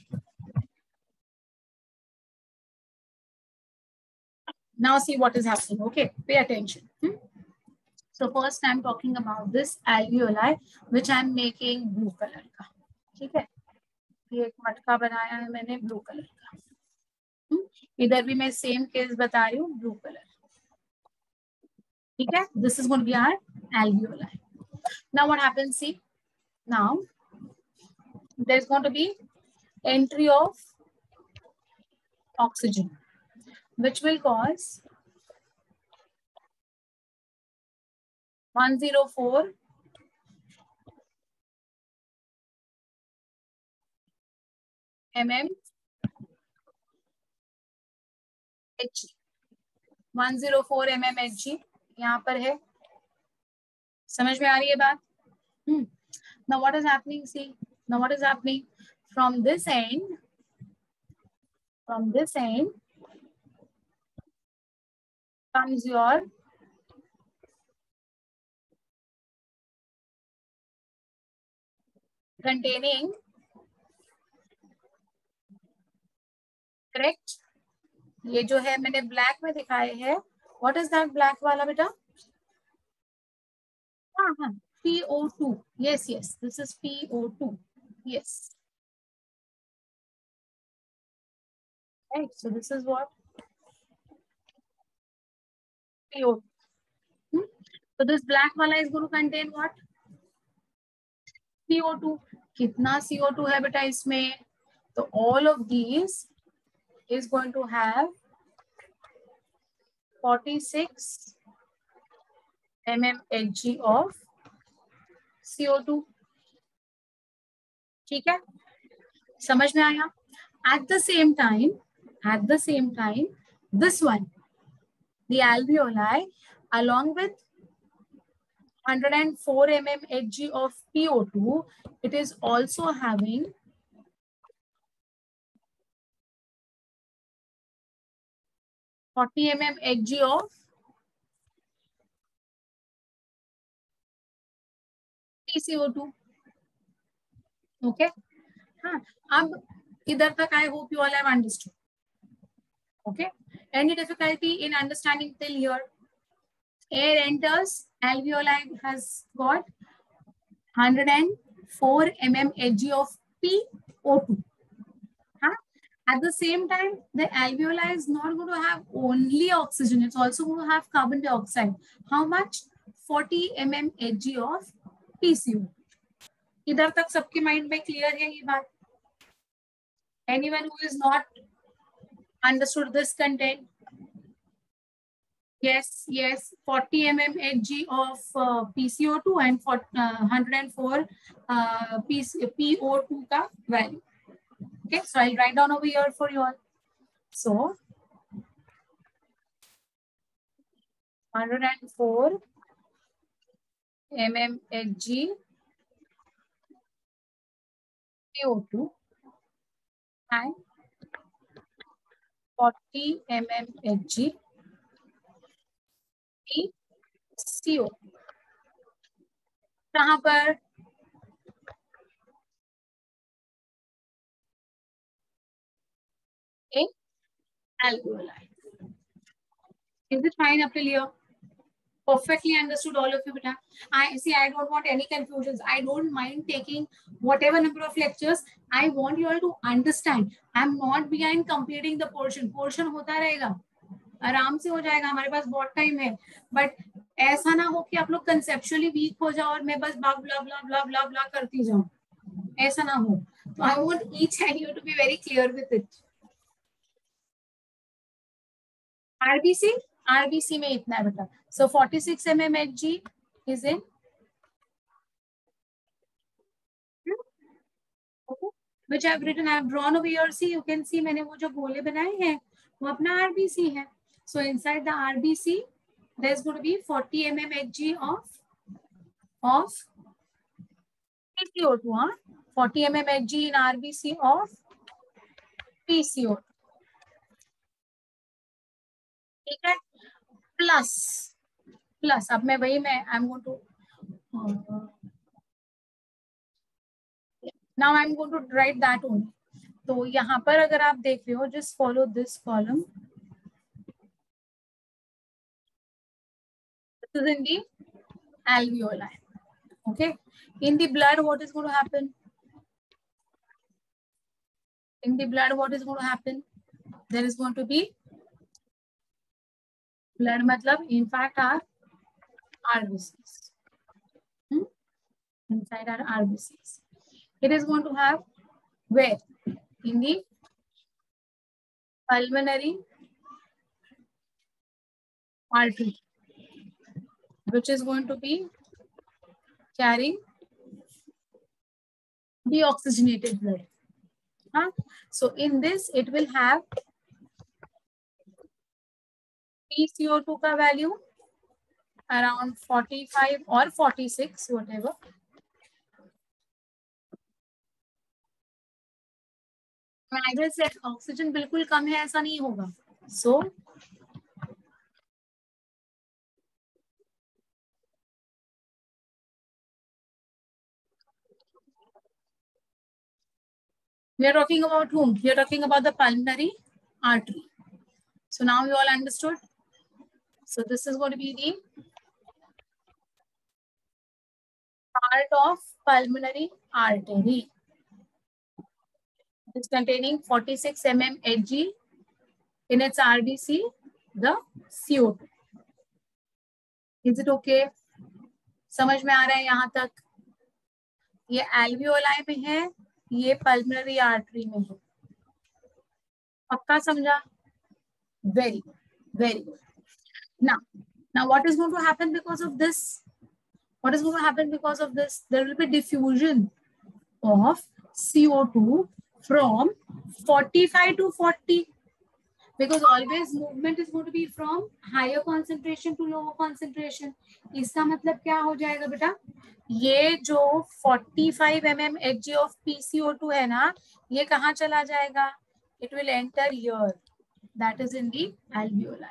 Now see what is happening. Okay, pay attention. Hmm? So first I'm talking about this alveoli, which I'm making blue color का. ठीक है? ये एक मटका बनाया है मैंने blue color का. Hmm? इधर भी मैं same case बता रही हूँ blue color. ठीक है? This is going to be our alveoli. Now what happens? See, now there's going to be entry of oxygen, which will cause one hundred four millimeters Hg. one hundred four millimeters Hg यहाँ पर है. समझ में आ रही है बात? Hmm. Now what is happening? See, now what is happening? From this end, from this end comes your containing, correct? ये जो है मैंने ब्लैक में दिखाए है. What is that black वाला बेटा? हाँ हाँ, P O two. Yes, yes. This is P O two. Yes. Right. So this is what? P O two. Hmm? So this black वाला is going to contain what? C O two. कितना C O two है बेटा इसमें? So all of these is going to have forty-six mmHg of C O two. ठीक है, समझ में आया? At the same time, at the same time, this one, the alveoli, along with one hundred four mmHg of P O two, it is also having forty mmHg of P C O two. Okay? हाँ, अब इधर तक I hope you all have understood. Okay? Any difficulty in understanding till here? Air enters, alveoli has got one hundred four mmHg of P O two. Huh? At the same time, the alveoli is not going to have only oxygen, it's also going to have carbon dioxide. How much? forty mmHg of P C O. इधर तक सबके mind में clear है ये बात? Anyone who is not understood this content? Yes, yes, forty mmHg of uh, P C O two and for, uh, one hundred four uh, P O two का value. Okay, so I'll write down over here for you all. So, one hundred four mmHg P O two and forty mmHg P C O. कहाँ पर? In alveoli. Is it fine up till here? Perfectly understood, all of you, beta. I see. I don't want any confusions. I don't mind taking whatever number of lectures. I want you all to understand. I'm not behind completing the portion. Portion होता रहेगा, आराम से हो जाएगा. हमारे पास बहुत time है. But ऐसा ना हो कि आप लोग conceptually weak हो जाओ और मैं बस blah blah blah blah blah blah करती जाऊँ. ऐसा ना हो. So I want each and you to be very clear with it. R B C, R B C में इतना है बेटा. So forty-six mmHg is in. Okay. Which I have written, I have drawn over here. See, you can see मैंने वो जो गोले बनाए हैं वो अपना R B C है. So inside the R B C, there's going to be forty mmHg of of P C O two. Huh? forty mmHg in R B C of P C O two. ठीक है, plus plus अब मैं वही मैं I am going to now I am going to write that only. तो यहाँ पर अगर आप देख रहे हो, just follow this column. This is in the alveoli. Okay, in the blood what is going to happen? In the blood what is going to happen? There is going to be blood matlab in fact our R B Cs. Hmm? Inside our R B Cs. It is going to have where? In the pulmonary artery, which is going to be carrying deoxygenated blood. Huh? So in this it will have P C O two का value around forty-five or forty-six, whatever. Neither से oxygen बिल्कुल कम है ऐसा नहीं होगा. So we are talking about whom? We are talking about the pulmonary artery. So now you all understood. So this is going to be the part of pulmonary artery. It's containing forty-six mmHg in its R B C, the C O two. Is it okay? समझ में आ रहा है यहाँ तक? ये alveoli में है, ये pulmonary artery में है. पक्का समझा? Very good, very good. Now, now what is going to happen because of this? What is going to happen because of this? There will be diffusion of C O two from forty-five to forty, because always movement is going to be from higher concentration to lower concentration. इसका मतलब क्या हो जाएगा बेटा? ये जो forty-five millimeters Hg of P C O two है ना, ये कहाँ चला जाएगा? It will enter here. That is in the alveoli.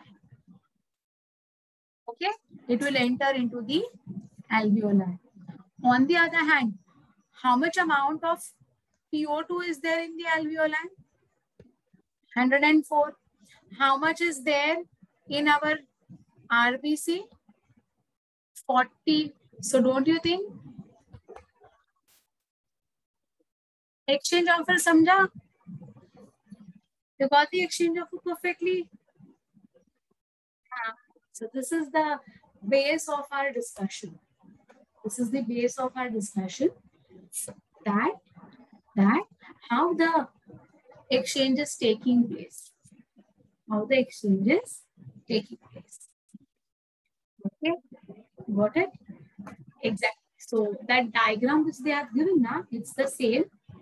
Okay, it will enter into the alveoli. On the other hand, how much amount of P O two is there in the alveoli? one hundred four. How much is there in our R B C? forty. So don't you think? Exchange offer samjha? You got the exchange offer perfectly? So this is the base of our discussion. This is the base of our discussion. That, that how the exchange is taking place. How the exchange is taking place. Okay, got it? Exactly. So that diagram which they have given now, it's the same.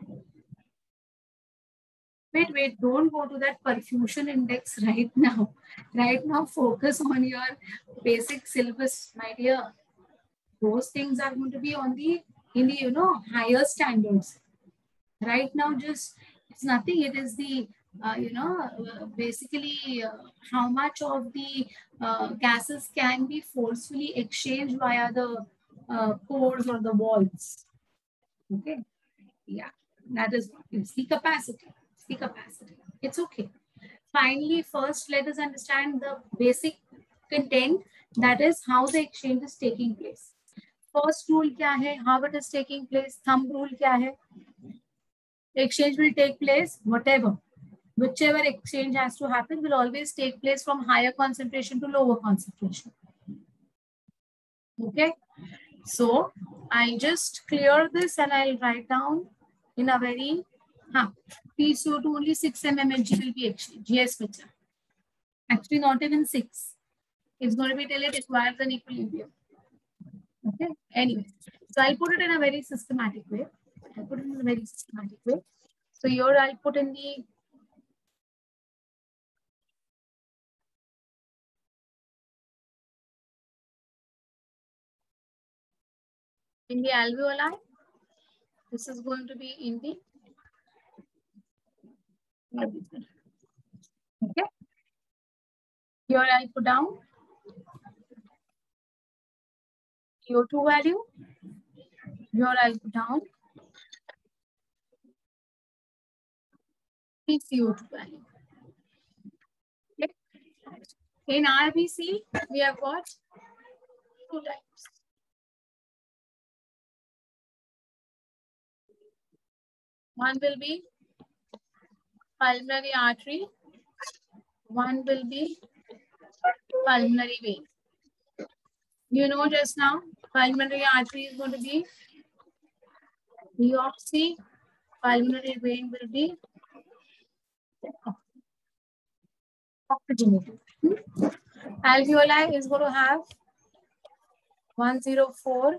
Wait, wait, don't go to that perfusion index right now. Right now, focus on your basic syllabus, my dear. Those things are going to be on the, in the, you know, higher standards. Right now, just, it's nothing. It is the, uh, you know, uh, basically uh, how much of the uh, gases can be forcefully exchanged via the uh, pores or the walls. Okay. Yeah, that is what it's the capacity. It's the capacity. It's okay. Finally, first, let us understand the basic content, that is how the exchange is taking place. First rule kya hai? How it is taking place? Thumb rule kya hai? Exchange will take place, whatever, whichever exchange has to happen will always take place from higher concentration to lower concentration. Okay, so I just clear this and I'll write down in a very, huh, P C O two only six millimeters Hg will be exchanged. Yes, Micha. Actually, not even six. It's going to be till it requires an equilibrium. Okay, anyway, so I'll put it in a very systematic way. I'll put it in a very systematic way. So here I'll put in the in the alveoli. This is going to be in the okay. Here I'll put down C O two value. Here I'll put down P C O two value. Okay. In R B C, we have got two types. One will be pulmonary artery. One will be pulmonary vein. You know just now, pulmonary artery is going to be deoxy. Pulmonary vein will be oxygenated. Hmm? Alveoli is going to have one hundred four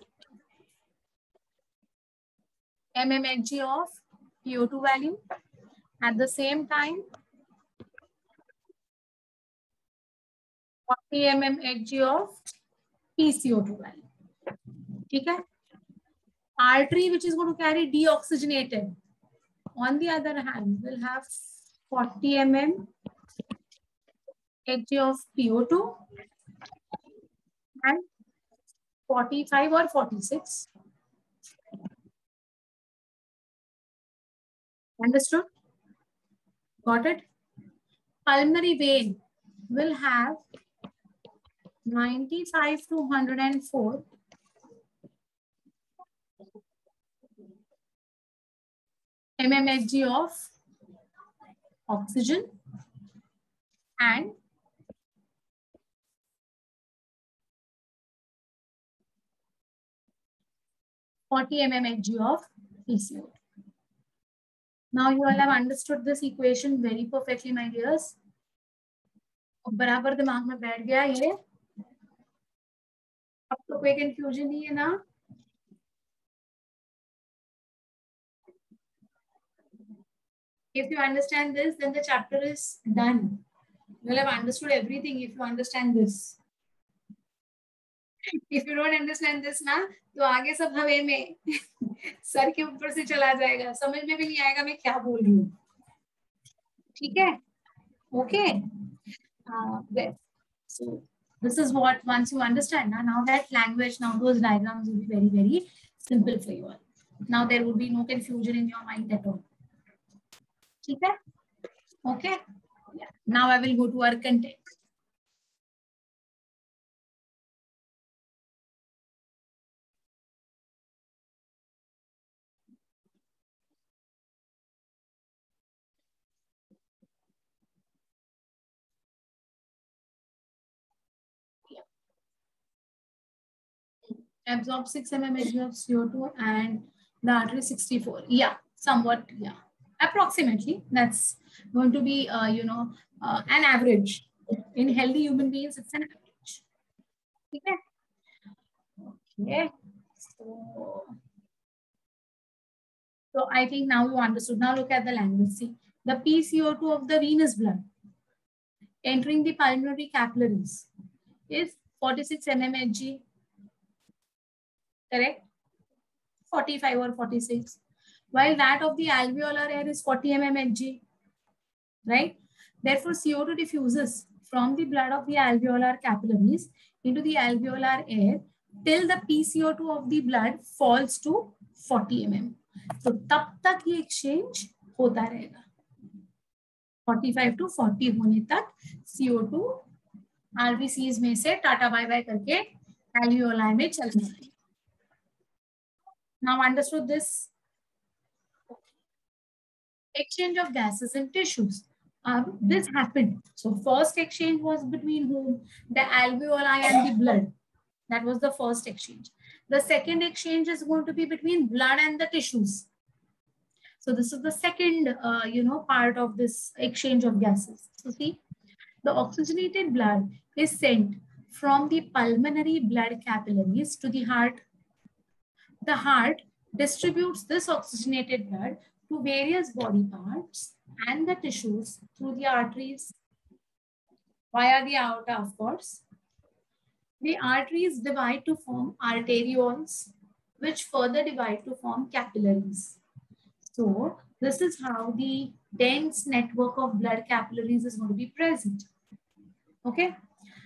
millimeters Hg of P O two value. At the same time, forty millimeters Hg of P C O two value. Okay? Artery, which is going to carry deoxygenated, on the other hand, will have forty millimeters Hg of P O two and forty-five or forty-six. Understood? Got it? Pulmonary vein will have ninety-five to one hundred four millimeters Hg of oxygen and forty millimeters Hg of P C O two. Now you all have understood this equation very perfectly, my dears. बराबर दिमाग में बैठ गया ये कोई confusion नहीं है ना? If you understand this, then the chapter is done. You will have understood everything if you understand this. If you don't understand this ना, तो आगे सब हवे में सर के ऊपर से चला जाएगा, समझ में भी नहीं आएगा मैं क्या बोल रही हूँ. ठीक है? Okay. Uh, well, so this is what once you understand now, now that language, now those diagrams will be very very simple for you all. Now there will be no confusion in your mind at all. ठीक है? Okay. Yeah. Now I will go to our content. Absorb six millimeters of C O two and the artery sixty-four. Yeah, somewhat. Yeah, approximately. That's going to be, uh, you know, uh, an average. In healthy human beings, it's an average. Okay. Okay. So, so I think now you understood. Now look at the language. See, the P C O two of the venous blood entering the pulmonary capillaries is forty-six millimeters Hg. Correct? forty-five or forty-six. While that of the alveolar air is forty millimeters Hg. Right? Therefore, C O two diffuses from the blood of the alveolar capillaries into the alveolar air till the P C O two of the blood falls to forty millimeters. So, तब तक ये exchange होता रहेगा. forty-five to forty होने तक C O two R B Cs में से tata bye bye करके alveoli में चलना है. Now understood this? Exchange of gases and tissues. Uh, this happened. So first exchange was between whom? The alveoli and the blood. That was the first exchange. The second exchange is going to be between blood and the tissues. So this is the second, uh, you know, part of this exchange of gases. So see, the oxygenated blood is sent from the pulmonary blood capillaries to the heart. The heart distributes this oxygenated blood to various body parts and the tissues through the arteries via the aorta, of course. The arteries divide to form arterioles, which further divide to form capillaries. So this is how the dense network of blood capillaries is going to be present. Okay.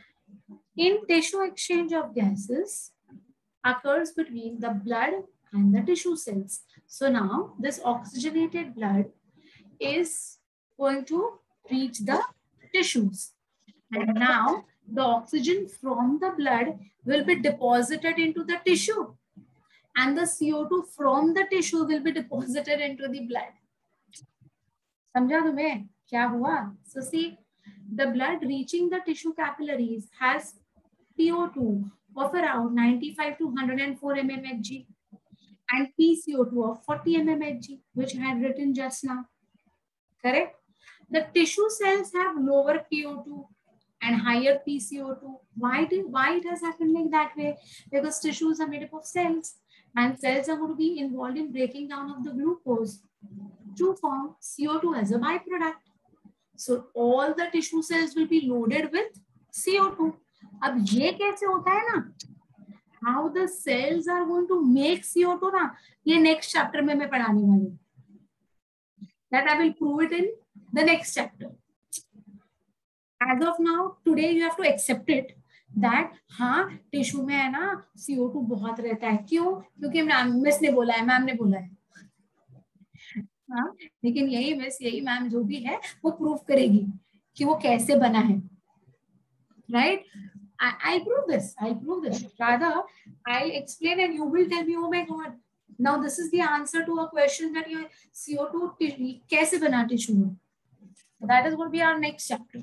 In tissue, exchange of gases occurs between the blood and the tissue cells. So now this oxygenated blood is going to reach the tissues. And now the oxygen from the blood will be deposited into the tissue. And the C O two from the tissue will be deposited into the blood. समझा तुम्हें क्या हुआ? So see, the blood reaching the tissue capillaries has P O two of around ninety-five to one hundred four millimeters Hg and P C O two of forty millimeters Hg, which I had written just now. Correct? The tissue cells have lower P O two and higher P C O two. Why, do, why it has happened like that way? Because tissues are made up of cells and cells are going to be involved in breaking down of the glucose to form C O two as a byproduct. So all the tissue cells will be loaded with C O two. अब ये कैसे होता है ना? How the cells are going to make C O two ना? ये next chapter में मैं पढ़ाने वाली हूँ. That I will prove it in the next chapter. As of now, today you have to accept it that हाँ tissue में है ना C O two बहुत रहता है. क्यों? क्योंकि मैम मिस ने बोला है, मैम ने बोला है. हाँ, लेकिन यही मिस यही मैम जो भी है वो प्रूव करेगी कि वो कैसे बना है. Right? I, I'll prove this. I'll prove this. Rather, I'll explain and you will tell me, oh my God, now this is the answer to a question that your C O two कैसे बना tissue में. That is going to be our next chapter.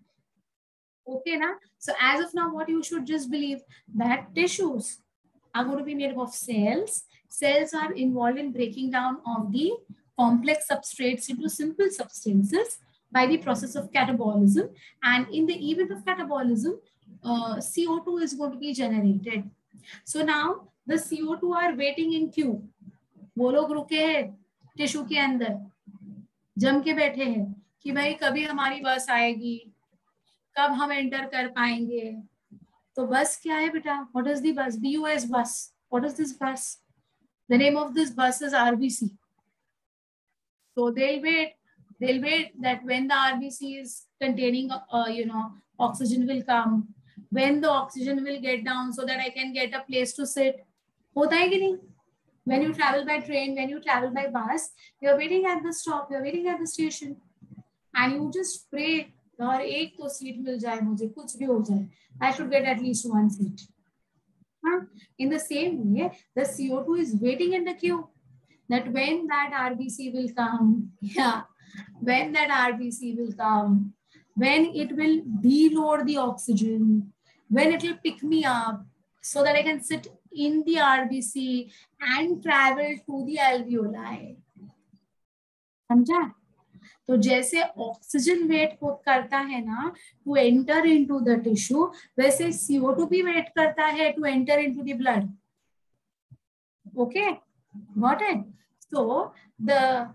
Okay, na? So as of now, what you should just believe that tissues are going to be made up of cells. Cells are involved in breaking down of the complex substrates into simple substances by the process of catabolism. And in the event of catabolism, uh, C O two is going to be generated. So now the C O two are waiting in queue. वो लोग रुके हैं tissue के अंदर, जम के बैठे हैं कि भाई कभी हमारी बस आएगी, कब हम एंटर कर पाएंगे. तो बस क्या है बेटा? What is the bus? B U S bus. What is this bus? The name of this bus is R B C. So they'll wait. They'll wait that when the R B C is containing, uh, you know, oxygen will come. When the oxygen will get down, so that I can get a place to sit. होता है कि नहीं? When you travel by train, when you travel by bus, you're waiting at the stop, you're waiting at the station, and you just pray, यार एक तो seat मिल जाए मुझे, कुछ भी हो जाए. I should get at least one seat. Huh? In the same way, the C O two is waiting in the queue. That when that R B C will come, yeah, when that R B C will come, when it will deload the oxygen, when it will pick me up so that I can sit in the R B C and travel to the alveoli. समझा? तो जैसे oxygen wait करता है ना to enter into the tissue, वैसे C O two भी wait करता है to enter into the blood. Okay, got it? So the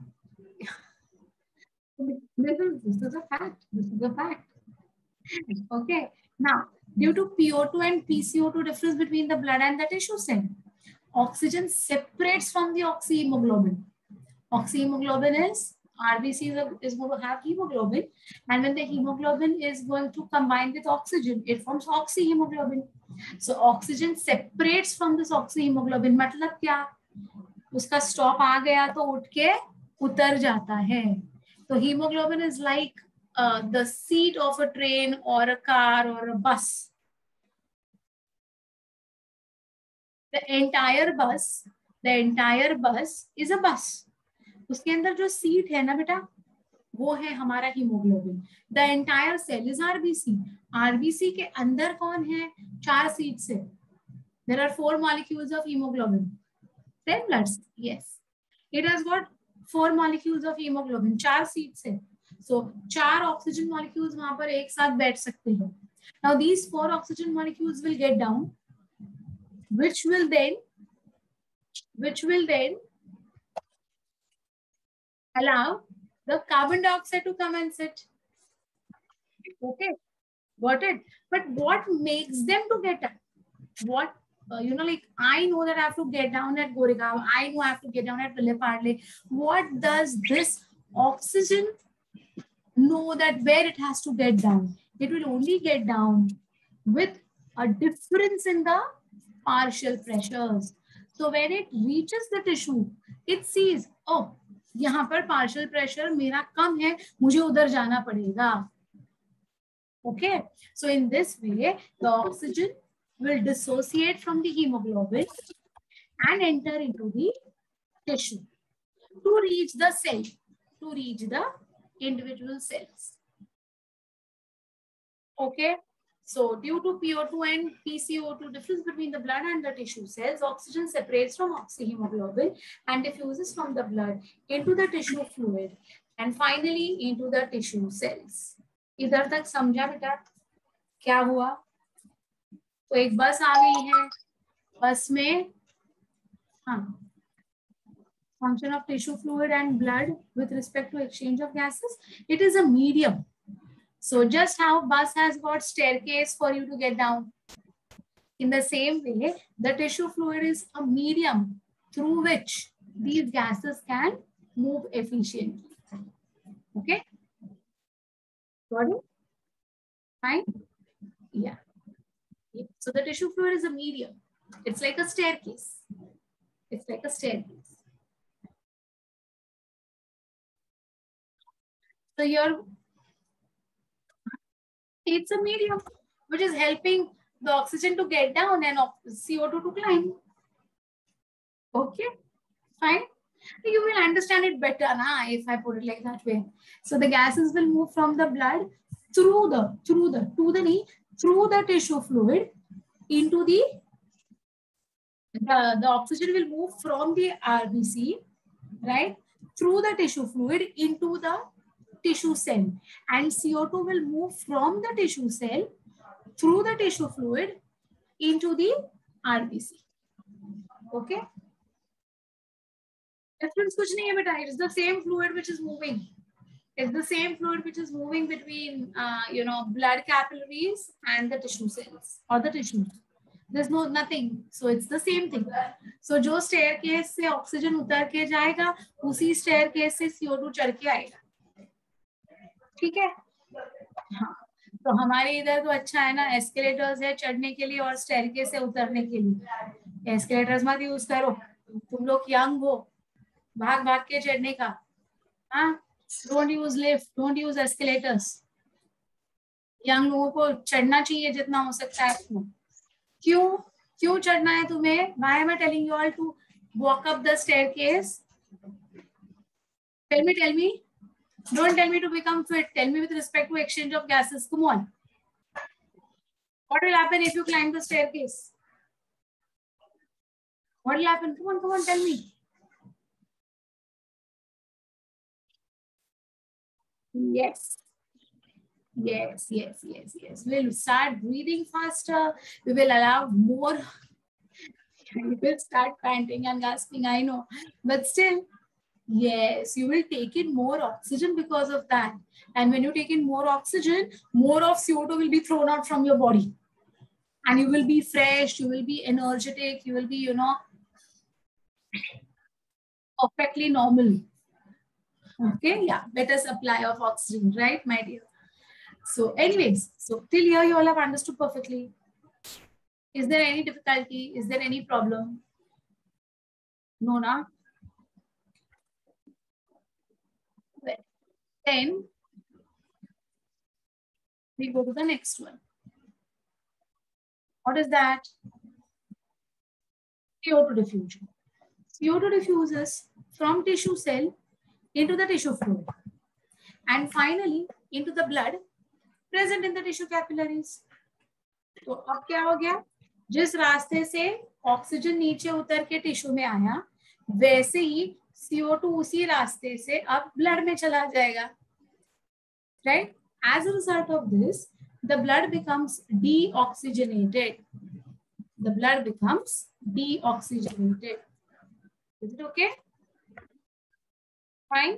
this is this is a fact. This is a fact. Okay. Now, due to P O two and P C O two difference between the blood and the tissue cell, oxygen separates from the oxyhemoglobin. Oxyhemoglobin is R B C is, a, is going to have hemoglobin, and when the hemoglobin is going to combine with oxygen, it forms oxyhemoglobin. So oxygen separates from this oxyhemoglobin. मतलब क्या? उसका stop आ गया तो उठ के उतर जाता है. तो hemoglobin is like uh, the seat of a train or a car or a bus. The entire bus, the entire bus is a bus. उसके अंदर जो सीट है ना बेटा, वो है हमारा hemoglobin. The entire cell is RBC. RBC के अंदर कौन है? चार सीट्स है. There are four molecules of hemoglobin. Ten bloods, yes, it has got four molecules of hemoglobin. चार सीट्स है. सो चार ऑक्सीजन मॉलिक्यूल्स वहां पर एक साथ बैठ सकते हैं. Now these four oxygen molecules will get down, which will then which will then allow the carbon dioxide to come and sit. Okay, got it? But what makes them to get up? What, uh, you know, like I know that I have to get down at Goregaon. I know I have to get down at Villeparle. What does this oxygen know that where it has to get down? It will only get down with a difference in the partial pressures. So when it reaches the tissue, it sees, oh, यहाँ पर partial pressure मेरा कम है, मुझे उधर जाना पड़ेगा. Okay, so in this way, the oxygen will dissociate from the hemoglobin and enter into the tissue to reach the cell, to reach the individual cells. Okay. So due to P O two and P C O two difference between the blood and the tissue cells, oxygen separates from oxyhemoglobin and diffuses from the blood into the tissue fluid and finally into the tissue cells. इधर तक समझा बेटा क्या हुआ? तो एक बस आ गई है, बस में हाँ function of tissue fluid and blood with respect to exchange of gases. It is a medium. So just how bus has got staircase for you to get down, in the same way, the tissue fluid is a medium through which these gases can move efficiently. Okay? Got it? Fine? Yeah. Yeah. So the tissue fluid is a medium. It's like a staircase. It's like a staircase. So here, it's a medium which is helping the oxygen to get down and C O two to climb. Okay, fine. You will understand it better na, if I put it like that way. So the gases will move from the blood through the, through the, to the knee, through the tissue fluid into the, the, the oxygen will move from the R B C, right, through the tissue fluid into the tissue cell, and C O two will move from the tissue cell through the tissue fluid into the RBC. Okay, difference कुछ नहीं है बेटा. It's the same fluid which is moving. It's the same fluid which is moving between, uh, you know, blood capillaries and the tissue cells or the tissues. There's no nothing. So it's the same thing. So जो staircase से oxygen उतर के जाएगा, उसी staircase से C O two चढ़ के आएगा. ठीक है? हाँ. तो हमारे इधर तो अच्छा है ना, escalators है चढ़ने के लिए और staircase से उतरने के लिए. Escalators मत use करो. तुम लोग young हो, भाग भाग के चढ़ने का. हाँ. Don't use lift, don't use escalators. Young लोगों को चढ़ना चाहिए जितना हो सकता है. क्यों क्यों चढ़ना है तुम्हें? Why am I telling you all to walk up the staircase? Tell me, tell me. Don't tell me to become fit. Tell me with respect to exchange of gases. Come on. What will happen if you climb the staircase? What will happen? Come on, come on, tell me. Yes. Yes, yes, yes, yes. We'll start breathing faster. We will allow more. We will start panting and gasping, I know. But still, yes, you will take in more oxygen because of that. And when you take in more oxygen, more of C O two will be thrown out from your body. And you will be fresh, you will be energetic, you will be, you know, perfectly normal. Okay, yeah, better supply of oxygen, right, my dear? So anyways, so till here you all have understood perfectly. Is there any difficulty? Is there any problem? No, na? Well, then we go to the next one. What is that? C O two diffusion. C O two diffuses from tissue cell into the tissue fluid and finally into the blood present in the tissue capillaries. तो अब क्या हो गया? जिस रास्ते से oxygen नीचे उतर के टिश्यू में आया, वैसे ही C O two उसी रास्ते से अब ब्लड में चला जाएगा. Right? As a result of this, the blood becomes deoxygenated. The blood becomes deoxygenated. Is it okay? Fine.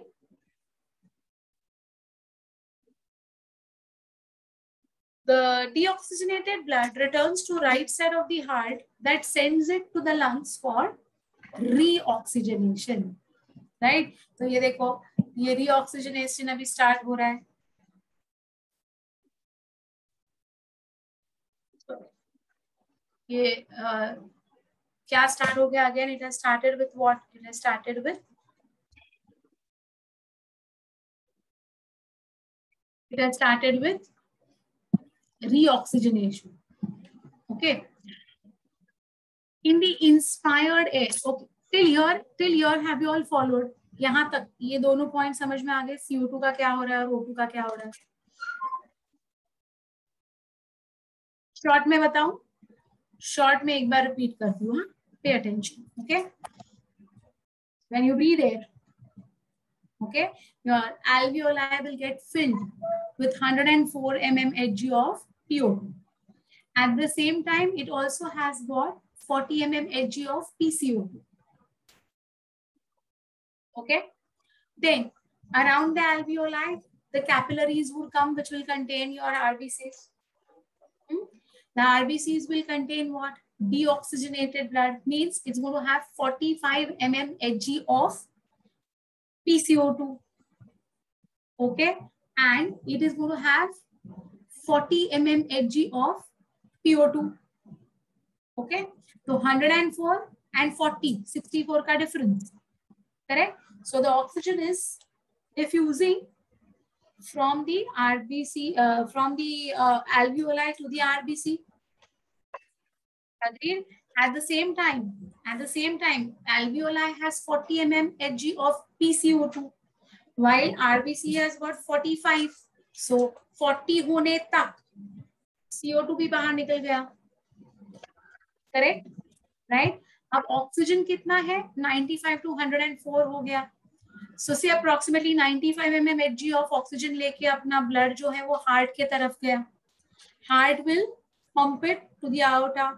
The deoxygenated blood returns to right side of the heart that sends it to the lungs for reoxygenation. Right? तो ये देखो, ये reoxygenation अभी start हो रहा है. ये uh, क्या start हो गया? Again, it has started with what? It has started with it has started with reoxygenation. Okay. In the inspired air. Okay. Till here, till here, have you all followed? यहाँ तक ये दोनों point समझ में आ गए. C O two का क्या हो रहा है और O two का क्या हो रहा है? शॉर्ट में बताऊं? शॉर्ट में एक बार रिपीट करती हूँ. Pay attention. Okay. When you breathe air, okay, your alveoli will get filled with one hundred four millimeters Hg of P O two. At the same time, it also has got forty millimeters Hg of P C O two. Okay. Then around the alveoli, the capillaries will come, which will contain your R B Cs. Hmm? The R B Cs will contain what? Deoxygenated blood, means it's going to have forty-five millimeters Hg of P C O two. Okay. And it is going to have forty millimeters Hg of P O two. Okay. So one hundred four and forty, sixty-four ka difference. Correct? So the oxygen is diffusing from the R B C, uh, from the uh, alveoli to the R B C. Agreed? At the same time, at the same time, alveoli has forty millimeters Hg of P C O two, while R B C has got forty-five. So forty होने तक C O two भी बाहर निकल गया. Correct? Right? अब oxygen कितना है? ninety-five to one hundred four हो गया. So say approximately ninety-five millimeters Hg of oxygen लेके अपना blood जो है वो heart के तरफ गया. Heart will pump it to the aorta.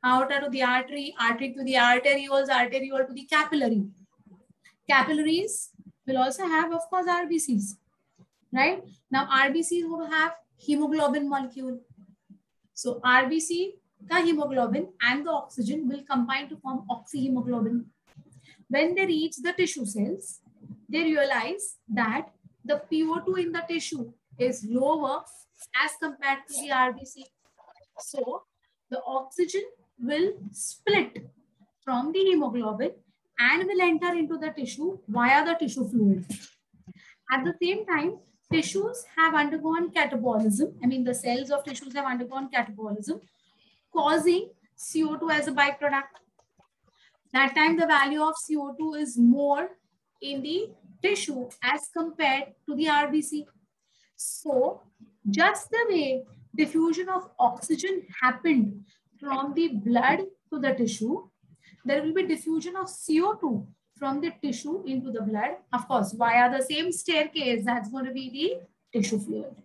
aorta to the artery, artery to the arterioles, arteriole to the capillary. Capillaries will also have, of course, R B Cs, right? Now, R B Cs will have hemoglobin molecule. So, R B C ka hemoglobin and the oxygen will combine to form oxyhemoglobin. When they reach the tissue cells, they realize that the P O two in the tissue is lower as compared to the R B C. So, the oxygen will split from the hemoglobin and will enter into the tissue via the tissue fluid. At the same time, tissues have undergone catabolism. I mean, the cells of tissues have undergone catabolism, causing C O two as a byproduct. That time, the value of C O two is more in the tissue as compared to the R B C. So, just the way diffusion of oxygen happened from the blood to the tissue, there will be diffusion of C O two from the tissue into the blood, of course, via the same staircase. That's going to be the tissue fluid.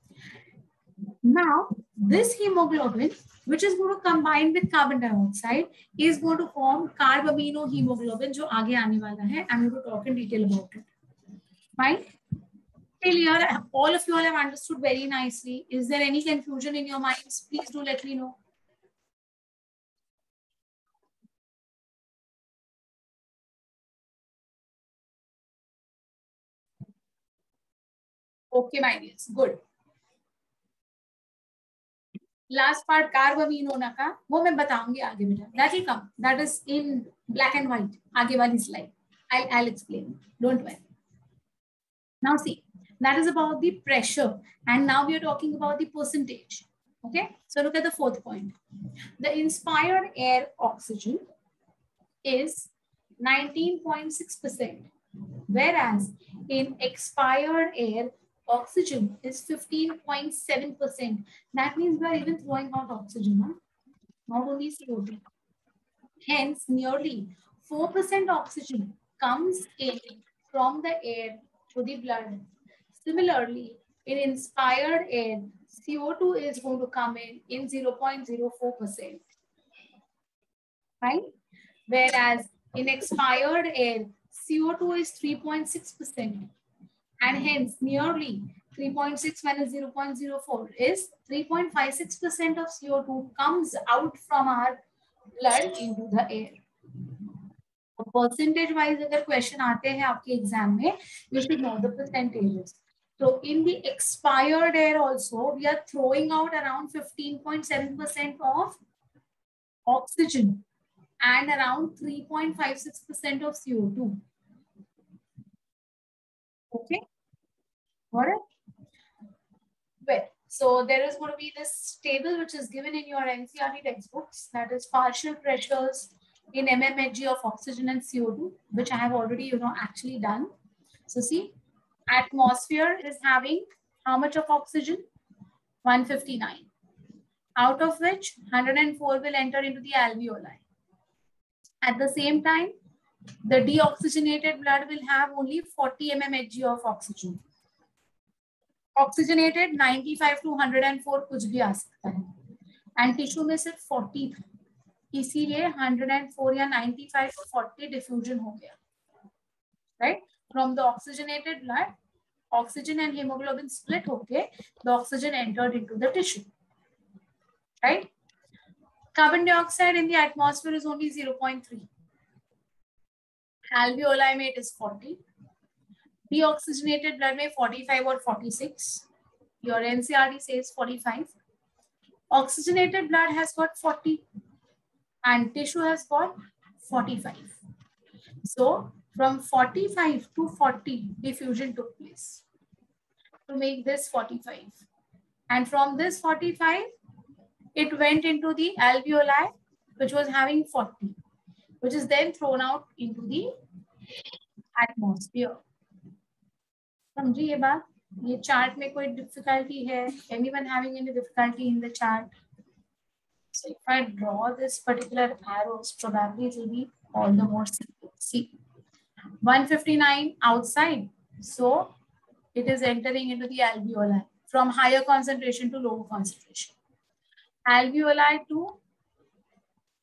Now, this hemoglobin, which is going to combine with carbon dioxide, is going to form carbaminohemoglobin, जो आगे आने वाला है. I'm going to talk in detail about it. Fine. Till here, all of you all have understood very nicely. Is there any confusion in your minds? Please do let me know. Okay, my dears. Good. Last part carbamino का वो मैं बताऊंगी आगे बेटा. That will come. That is in black and white. आगे वाली slide. I'll I'll explain. Don't worry. Now see, that is about the pressure, and now we are talking about the percentage. Okay. So look at the fourth point. The inspired air oxygen is nineteen point six percent, whereas in expired air oxygen is fifteen point seven percent. That means we are even throwing out oxygen, huh? Not only C O two. Hence, nearly four percent oxygen comes in from the air to the blood. Similarly, in inspired air, C O two is going to come in in zero point zero four percent. Right? Whereas in expired air, C O two is three point six percent. And hence, nearly three point six minus zero point zero four is three point five six percent of C O two comes out from our blood into the air. Percentage wise, अगर question आते हैं आपके exam में, you should know the percentages. So in the expired air also, we are throwing out around fifteen point seven percent of oxygen and around three point five six percent of C O two. Okay. Got it? Well, so there is going to be this table which is given in your N C E R T textbooks, that is partial pressures in mmHg of oxygen and C O two, which I have already, you know, actually done. So see, atmosphere is having how much of oxygen? one fifty-nine. Out of which one hundred four will enter into the alveoli. At the same time, the deoxygenated blood will have only forty mmHg of oxygen. Oxygenated ninety-five to one hundred four कुछ भी आ सकता है. And tissue में सिर्फ forty था. इसीलिए one hundred four या ninety-five to forty diffusion हो गया. Right? From the oxygenated blood, oxygen and hemoglobin split होके, the oxygen entered into the tissue. Right? Carbon dioxide in the atmosphere is only zero point three. Alveoli में it is forty. Deoxygenated blood में forty-five or forty-six. Your N C E R T says forty-five. Oxygenated blood has got forty and tissue has got forty-five. So from forty-five to forty, diffusion took place to make this forty-five. And from this forty-five, it went into the alveoli, which was having forty, which is then thrown out into the atmosphere. समझिए ये बात? ये chart में कोई difficulty है? Anyone having any difficulty in the chart? So if I draw this particular arrows, probably it will be all the more simple. See, one fifty-nine outside, so it is entering into the alveoli from higher concentration to lower concentration. Alveoli to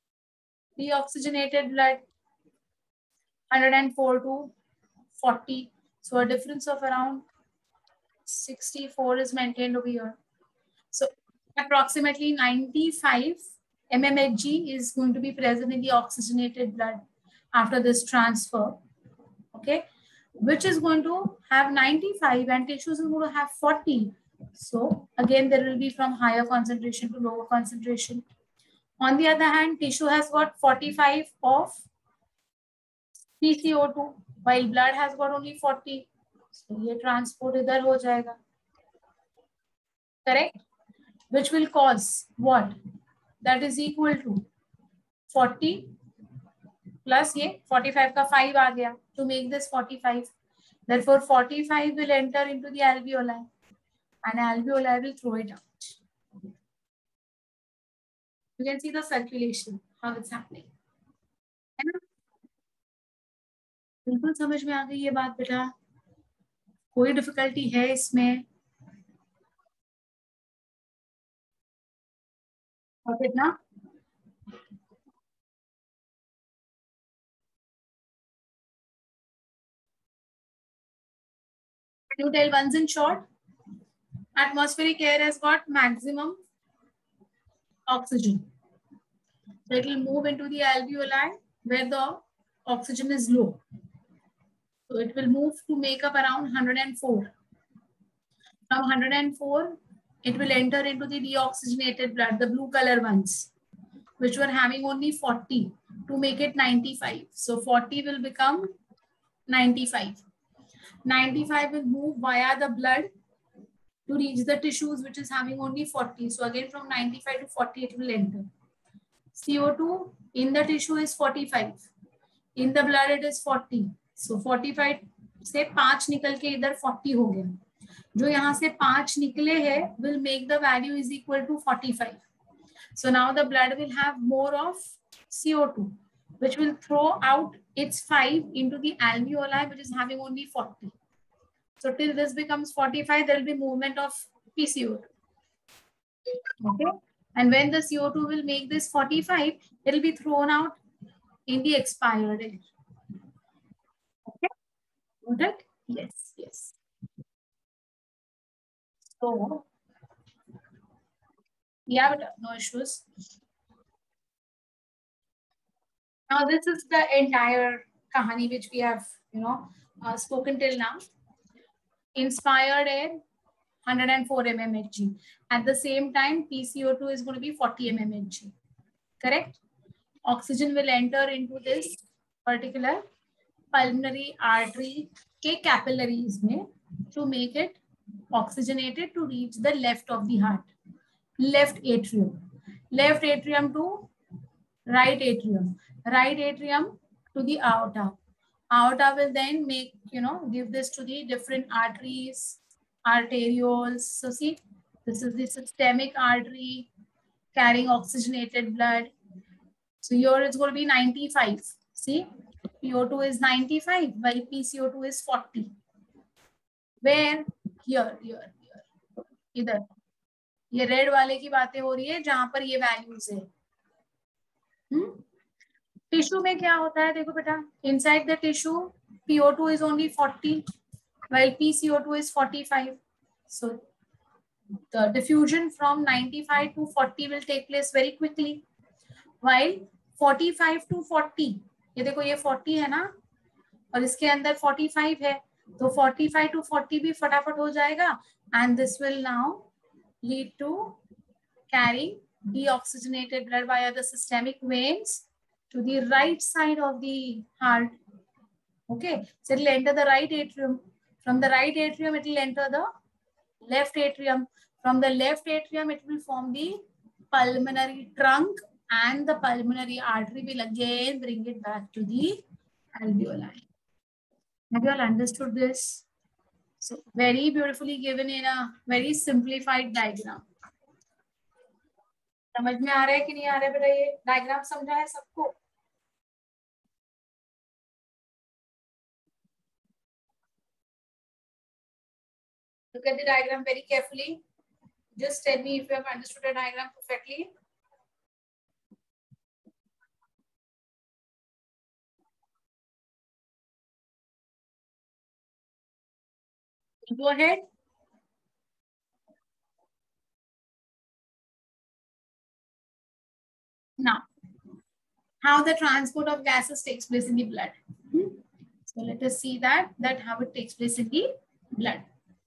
Deoxygenated blood one hundred four to forty. So a difference of around sixty-four is maintained over here. So approximately ninety-five mmHg is going to be present in the oxygenated blood after this transfer. Okay, which is going to have ninety-five and tissues is going to have forty. So again, there will be from higher concentration to lower concentration. On the other hand, tissue has got forty-five of P C O two, while blood has got only forty. So ये transport इधर हो जाएगा. Correct? Which will cause what? That is equal to forty plus ये forty-five का five आ गया to make this forty-five. Therefore, forty-five will enter into the alveoli and alveoli will throw it out. You can see the circulation, how it's happening. है ना? बिल्कुल समझ में आ गई ये बात बेटा? कोई डिफिकल्टी है इसमें? और कितना? Can you tell once in short? Atmospheric air has got maximum oxygen. So it will move into the alveoli where the oxygen is low. So it will move to make up around one hundred four. From one hundred four, it will enter into the deoxygenated blood, the blue color ones, which were having only forty to make it ninety-five. So forty will become ninety-five. ninety-five will move via the blood to reach the tissues which is having only forty. So again from ninety-five to forty it will enter. C O two in the tissue is forty-five. In the blood it is forty. So forty-five से पांच निकल के इधर forty हो गया. जो यहाँ से पांच निकले हैं will make the value is equal to forty-five. So now the blood will have more of C O two, which will throw out its five into the alveoli, which is having only forty. So till this becomes forty-five, there will be movement of P C O two. Okay. And when the C O two will make this forty-five, it will be thrown out in the expired air. Okay. Got it? Yes, yes. So, yeah, but no issues. Now, this is the entire kahani which we have, you know, uh, spoken till now. Inspired air, one hundred four mmHg. At the same time, P C O two is going to be forty mmHg. Correct? Oxygen will enter into this particular pulmonary artery के capillaries में to make it oxygenated to reach the left of the heart, left atrium, left atrium to right atrium, right atrium to the aorta. Aorta will then make, you know, give this to the different arteries, arterioles. So see, this is the systemic artery carrying oxygenated blood. So here it's going to be ninety-five. See, P O two is ninety-five, while P C O two is forty. Where? Here, here, here. इधर. ये red वाले की बातें हो रही है जहां पर ये वैल्यूज है. हम्म? टिश्यू में क्या होता है देखो बेटा, inside the tissue P O two is only forty while P C O two is forty-five. So the diffusion from ninety-five to forty will take place very quickly, while forty-five to forty, ये देखो ये forty है ना और इसके अंदर forty-five है, तो forty-five to forty भी फटाफट हो जाएगा, and this will now lead to carrying deoxygenated blood via the systemic veins to the right side of the heart. Okay, so it will enter the right atrium. From the right atrium, it will enter the left atrium. From the left atrium, it will form the pulmonary trunk, and the pulmonary artery will again bring it back to the alveoli. Have you all understood this? So very beautifully given in a very simplified diagram. समझ में आ रहा है कि नहीं आ रहा है बेटा? ये डायग्राम समझा है सबको? Look at the diagram very carefully. Just tell me if you have understood the diagram perfectly. Go ahead. Now, how the transport of gases takes place in the blood. Hmm? So let us see that, that how it takes place in the blood.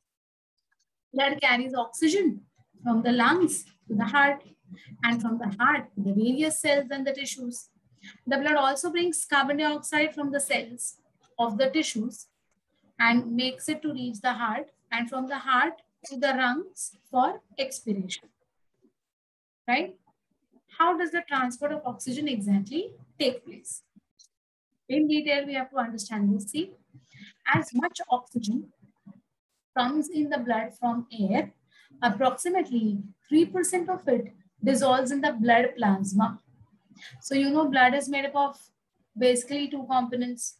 Blood carries oxygen from the lungs to the heart, and from the heart to the various cells and the tissues. The blood also brings carbon dioxide from the cells of the tissues and makes it to reach the heart, and from the heart to the lungs for expiration. Right? How does the transport of oxygen exactly take place? In detail, we have to understand this. See, as much oxygen comes in the blood from air, approximately three percent of it dissolves in the blood plasma. So, you know, blood is made up of basically two components.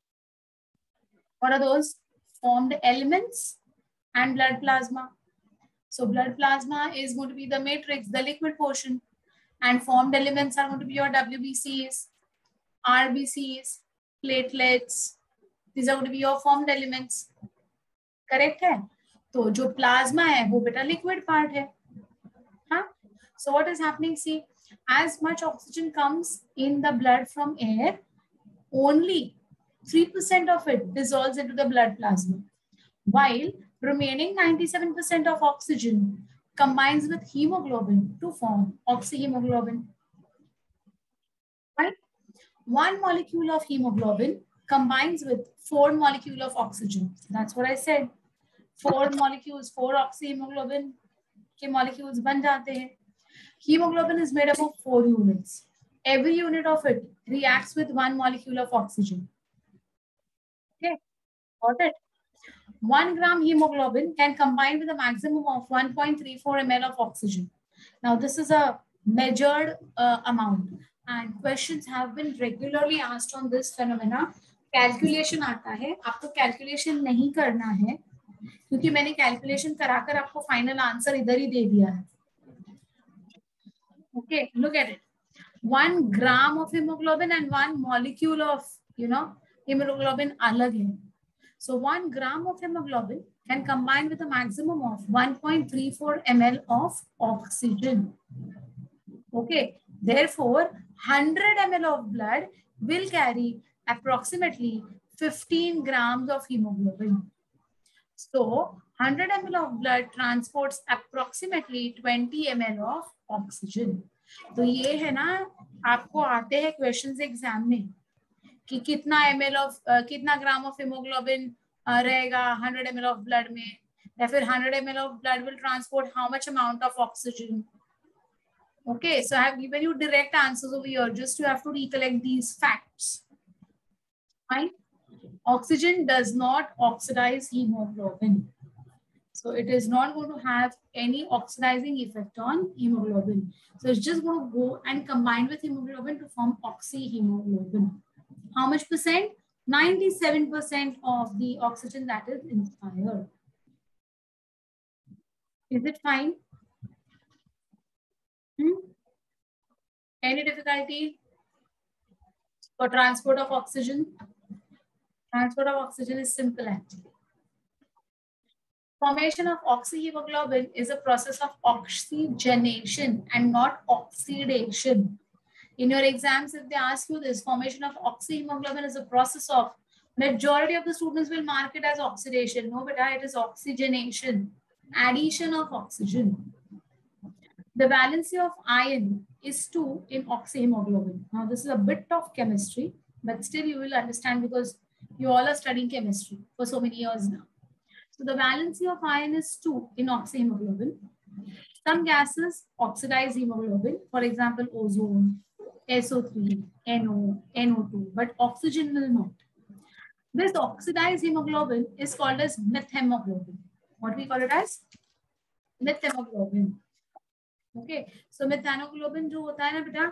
What are those? Formed elements and blood plasma. So, blood plasma is going to be the matrix, the liquid portion, and formed elements are going to be your W B Cs, R B Cs, platelets. These are going to be your formed elements. Correct है? तो जो plasma है वो बेटा liquid part है. हाँ? So what is happening? See, as much oxygen comes in the blood from air, only three percent of it dissolves into the blood plasma, while remaining ninety-seven percent of oxygen combines with hemoglobin to form oxyhemoglobin. Right? One molecule of hemoglobin combines with four molecules of oxygen. That's what I said. Four molecules, four oxyhemoglobin के molecules बन जाते हैं. Hemoglobin is made up of four units. Every unit of it reacts with one molecule of oxygen. Okay, got it? One gram hemoglobin can combine with a maximum of one point three four milliliters of oxygen. Now, this is a measured uh, amount, and questions have been regularly asked on this phenomena. Calculation आता है, आपको calculation नहीं करना है, क्योंकि मैंने calculation कराकर आपको final answer इधर ही दे दिया है. Okay, look at it. One gram of hemoglobin and one molecule of, you know, hemoglobin अलग है. So one gram of hemoglobin can combine with a maximum of one point three four milliliters of oxygen. Okay, therefore, one hundred milliliters of blood will carry approximately fifteen grams of hemoglobin. So, one hundred milliliters of blood transports approximately twenty milliliters of oxygen. तो ये है ना, आपको आते हैं questions exam में कि कितना ml of uh, कितना ग्राम ऑफ hemoglobin uh, रहेगा one hundred milliliters of blood में, या फिर one hundred milliliters of blood will transport how much amount of oxygen. Okay, so I have given you direct answers over here. Just you have to recollect these facts. Fine. Oxygen does not oxidize hemoglobin. So it is not going to have any oxidizing effect on hemoglobin. So it's just going to go and combine with hemoglobin to form oxyhemoglobin. How much percent? ninety-seven percent of the oxygen that is inspired. Is it fine? Hmm? Any difficulty for transport of oxygen? Transport of oxygen is simple actually. Formation of oxyhemoglobin is a process of oxygenation and not oxidation. In your exams, if they ask you this, formation of oxyhemoglobin is a process of, majority of the students will mark it as oxidation. No, but it is oxygenation, addition of oxygen. The valency of iron is two in oxyhemoglobin. Now, this is a bit of chemistry, but still you will understand because you all are studying chemistry for so many years now. So the valency of iron is two in oxyhemoglobin. Some gases oxidize hemoglobin, for example, ozone, S O three, N O, N O two, but oxygen will not. This oxidized hemoglobin is called as methemoglobin. What we call it as? Methemoglobin. Okay, so methemoglobin जो होता है ना बेटा,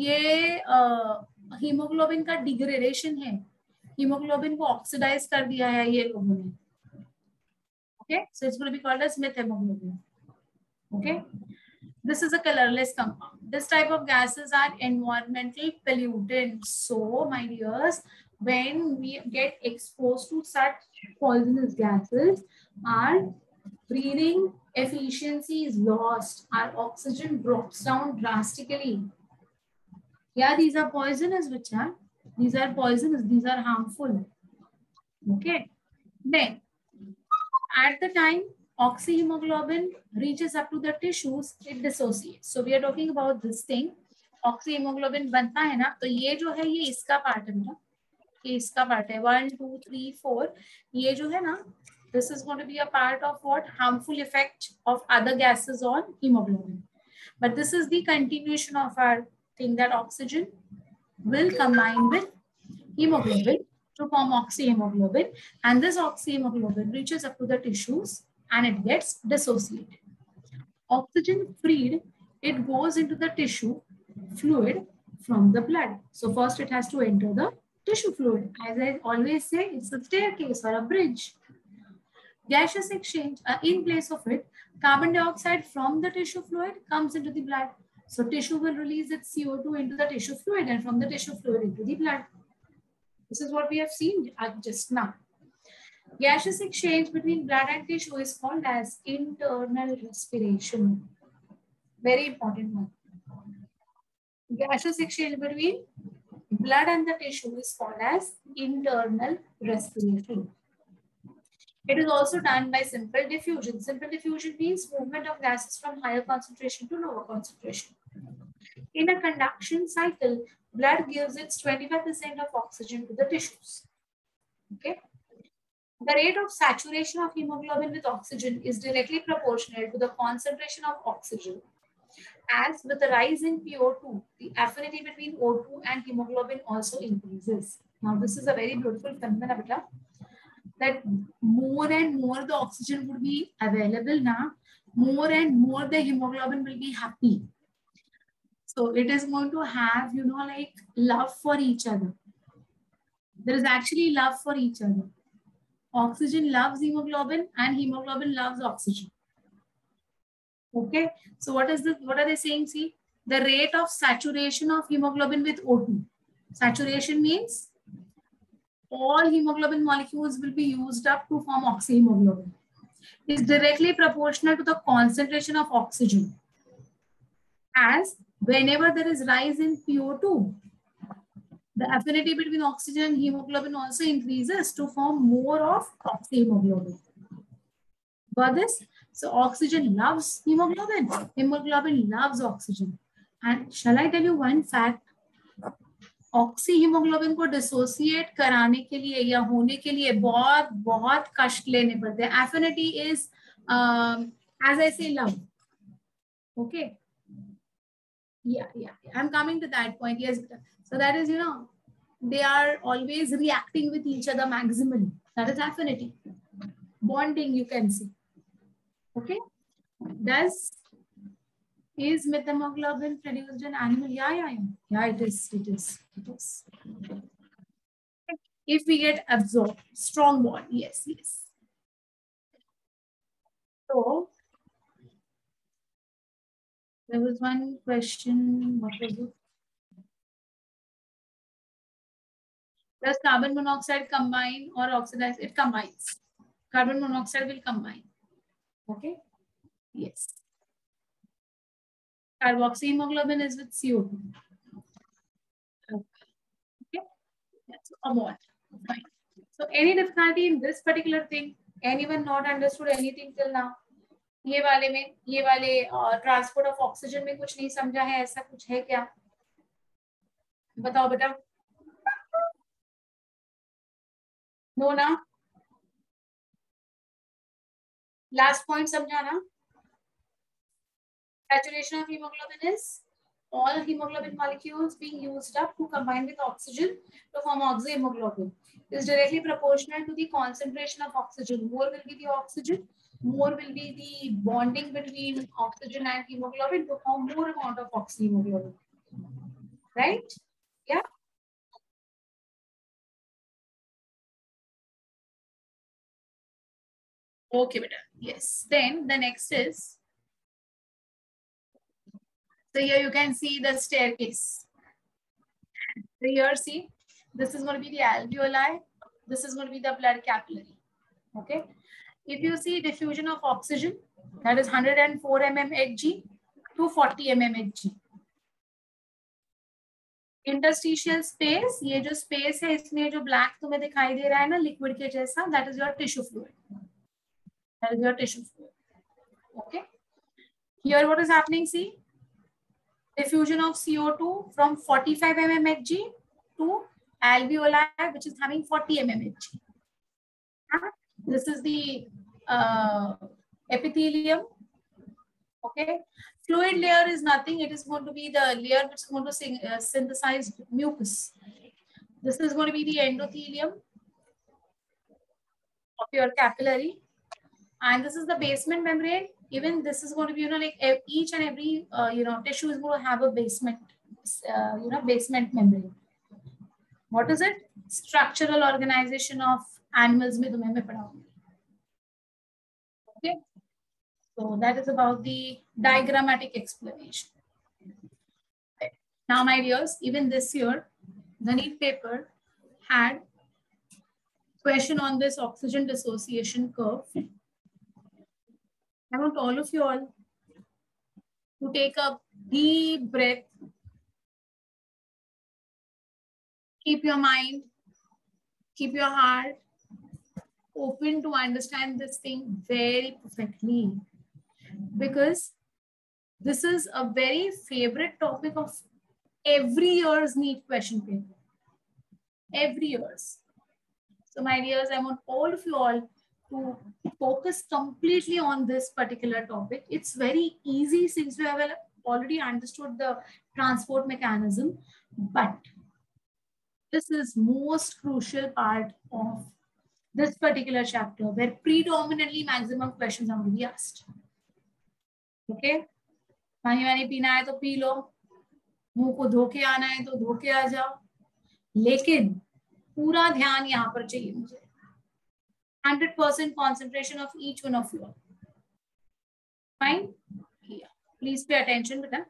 ये hemoglobin का degradation है. Hemoglobin को oxidize कर दिया है ये लोगों ने. Okay, so it's going to be called as methemoglobin. Okay, this is a colorless compound. This type of gases are environmental pollutants. So, my dears, when we get exposed to such poisonous gases, our breathing efficiency is lost. Our oxygen drops down drastically. Yeah, these are poisonous, which are these are poisonous. These are harmful. Okay. Then, at the time oxyhemoglobin reaches up to the tissues, it dissociates. So we are talking about this thing. Oxyhemoglobin बनता है ना, तो ये जो है ये इसका part है ना, ये इसका पार्ट है. One, two, three, four. ये जो है ना, this is going to be a part of what harmful effect of other gases on hemoglobin. But this is the continuation of our thing that oxygen will combine with hemoglobin to form oxyhemoglobin, and this oxyhemoglobin reaches up to the tissues and it gets dissociated. Oxygen freed, it goes into the tissue fluid from the blood. So first it has to enter the tissue fluid. As I always say, it's a staircase or a bridge. Gaseous exchange, uh, in place of it, carbon dioxide from the tissue fluid comes into the blood. So tissue will release its C O two into the tissue fluid and from the tissue fluid into the blood. This is what we have seen just now. Gaseous exchange between blood and tissue is called as internal respiration. Very important one. Gaseous exchange between blood and the tissue is called as internal respiration. It is also done by simple diffusion. Simple diffusion means movement of gases from higher concentration to lower concentration. In a conduction cycle, blood gives its twenty-five percent of oxygen to the tissues. Okay. The rate of saturation of hemoglobin with oxygen is directly proportional to the concentration of oxygen. As with the rise in P O two, the affinity between O two and hemoglobin also increases. Now, this is a very beautiful phenomenon, that more and more the oxygen would be available now, more and more the hemoglobin will be happy. So it is going to have, you know, like love for each other. There is actually love for each other. Oxygen loves hemoglobin and hemoglobin loves oxygen. Okay. So what is the, what are they saying? See, the rate of saturation of hemoglobin with O two. Saturation means all hemoglobin molecules will be used up to form oxyhemoglobin. Is directly proportional to the concentration of oxygen. As whenever there is rise in P O two, the affinity between oxygen and hemoglobin also increases to form more of oxyhemoglobin. Got this? So oxygen loves hemoglobin. Hemoglobin loves oxygen. And shall I tell you one fact? Oxyhemoglobin को dissociate कराने के लिए या होने के लिए बहुत बहुत कष्ट लेने पड़ते हैं. Affinity is as I say love. Okay, yeah yeah I'm coming to that point. Yes, so that is, you know, they are always reacting with each other maximally. That is affinity, bonding, you can see. Okay, does is methemoglobin produced in animal? Yeah, yeah, yeah. Yeah, it is. It is. It is. If we get absorbed, strong bond. Yes, yes. So there was one question. What was it? Does carbon monoxide combine or oxidize? It combines. Carbon monoxide will combine. Okay. Yes. Carboxyhemoglobin is with C O two. Okay. That's a bond. Fine. So any difficulty in this particular thing? Anyone not understood anything till now? ये वाले में, ये वाले transport of oxygen में कुछ नहीं समझा है, ऐसा कुछ है क्या? बताओ बेटा. नो ना? लास्ट पॉइंट समझा ना? Saturation of hemoglobin is all hemoglobin molecules being used up to combine with oxygen to form oxyhemoglobin. Is directly proportional to the concentration of oxygen. More will be the oxygen, more will be the bonding between oxygen and hemoglobin to form more amount of oxyhemoglobin. Right? Yeah. Okay, beta. Yes. Then the next is, so here you can see the staircase. So here see, This is going to be the alveoli. This is going to be the blood capillary. Okay. If you see diffusion of oxygen, that is one hundred four millimeters Hg to forty millimeters Hg. Interstitial space, ये जो space है इसमें जो black तुम्हें दिखाई दे रहा है ना लिक्विड के जैसा, that is your tissue fluid, that is your tissue fluid. Okay, here what is happening, see diffusion of C O two from forty-five millimeters Hg to alveoli which is having forty millimeters Hg. This is the uh, epithelium. Okay, fluid layer is nothing, it is going to be the layer which is going to sing, uh, synthesize mucus. This is going to be the endothelium of your capillary, and this is the basement membrane. Even this is going to be, you know, like each and every uh, you know tissue is going to have a basement uh, you know basement membrane. What is it? Structural organization of animals में तुम्हें मैं पढ़ाऊंगी. Okay, so that is about the diagrammatic explanation. Okay. Now my dears, even this year the NEET paper had question on this oxygen dissociation curve. I want all of you all to take a deep breath, keep your mind, keep your heart open to understand this thing very perfectly, because this is a very favorite topic of every year's NEET question paper. Every year's. So my dears, I want all of you all to focus completely on this particular topic. It's very easy since we have already understood the transport mechanism, but this is most crucial part of this particular chapter where predominantly maximum questions are going to be asked. Okay? पानी वानी पीना है तो P low, मुंह को धो के आना है तो धो के आ जाओ, लेकिन पूरा ध्यान यहाँ पर चाहिए मुझे. one hundred percent concentration of each one of you. Fine? Yeah. Please pay attention to that.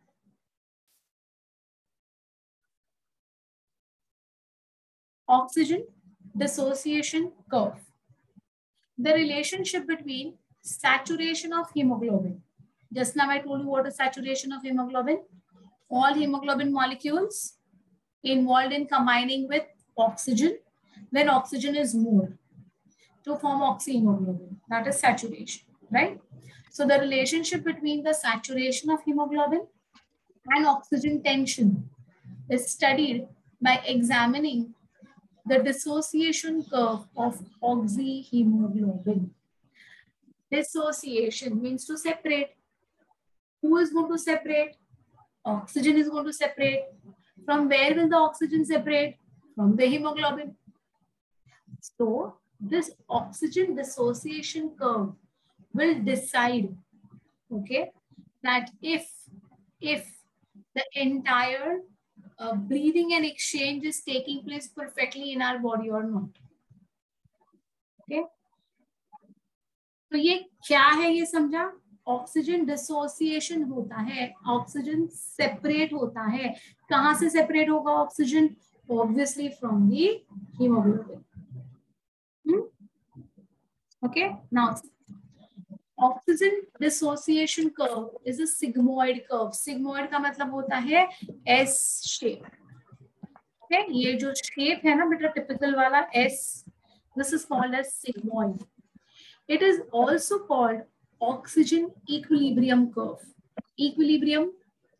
Oxygen dissociation curve. The relationship between saturation of hemoglobin. Just now I told you what is saturation of hemoglobin. All hemoglobin molecules involved in combining with oxygen when oxygen is more to form oxyhemoglobin. That is saturation, right? So the relationship between the saturation of hemoglobin and oxygen tension is studied by examining the dissociation curve of oxyhemoglobin. Dissociation means to separate. Who is going to separate? Oxygen is going to separate. From where will the oxygen separate? From the hemoglobin. So this oxygen dissociation curve will decide, okay, that if if the entire uh, breathing and exchange is taking place perfectly in our body or not. Okay, तो ये क्या है, ये समझा? Oxygen dissociation होता है, oxygen separate होता है. कहां से सेपरेट होगा oxygen? Obviously from the hemoglobin. Hmm? Okay, now oxygen dissociation curve is a sigmoid curve. Sigmoid का मतलब होता है S shape. Okay, ये जो shape है ना बेटा typical वाला S, this is called as sigmoid. It is also called oxygen equilibrium curve. Equilibrium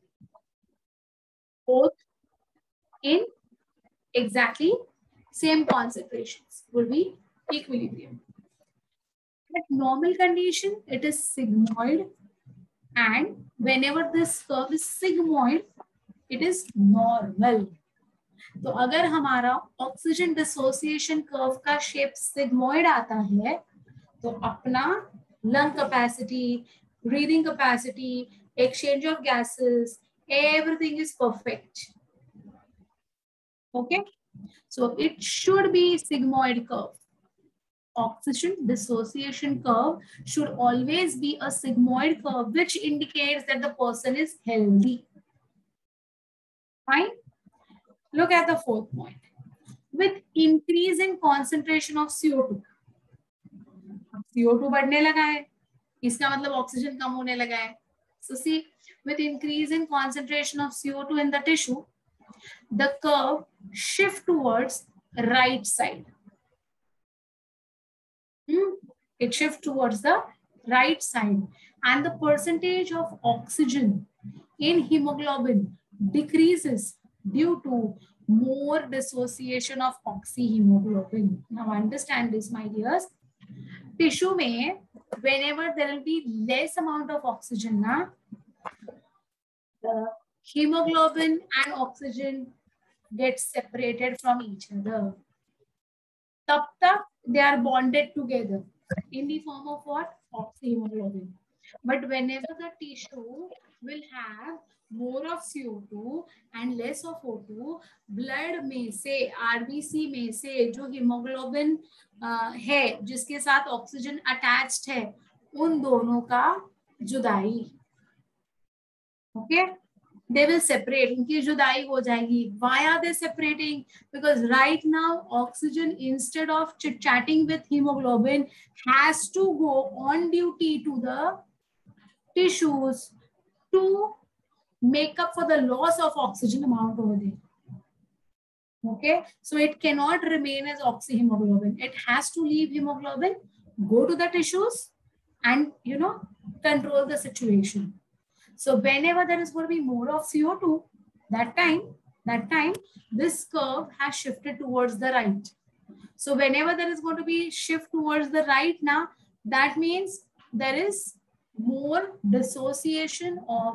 both in exactly same concentrations will be equilibrium. At normal condition, it is sigmoid, and whenever this curve is sigmoid, it is normal. तो अगर हमारा oxygen dissociation curve का shape sigmoid आता है तो अपना lung capacity, breathing capacity, exchange of gases, everything is perfect. Okay, so it should be sigmoid curve. Oxygen dissociation curve should always be a sigmoid curve, which indicates that the person is healthy. Fine. Look at the fourth point. with increase in concentration of C O two. C O two बढ़ने लगा है, इसका मतलब oxygen कम होने लगा है. So see, with increase in concentration of C O two in the tissue, the curve shift towards right side. Hmm? It shifts towards the right side, and the percentage of oxygen in hemoglobin decreases due to more dissociation of oxyhemoglobin. Now understand this, my dears. Tissue में whenever there will be less amount of oxygen, na, the hemoglobin and oxygen get separated from each other. Tab tak they are bonded together in the form of what? Oxyhemoglobin. But whenever the tissue will have more of C O two and less of O two, blood में से R B C में से जो hemoglobin uh, है जिसके साथ oxygen attached है, उन दोनों का जुदाई. Okay, they will separate. उनकी जुदाई हो जाएगी. Why are they separating? Because right now oxygen, instead of chit chatting with hemoglobin, has to go on duty to the tissues to make up for the loss of oxygen amount over there. Okay, so it cannot remain as oxyhemoglobin. It has to leave hemoglobin, go to the tissues, and you know, control the situation. So whenever there is going to be more of C O two, that time, that time, this curve has shifted towards the right. So whenever there is going to be shift towards the right now, that means there is more dissociation of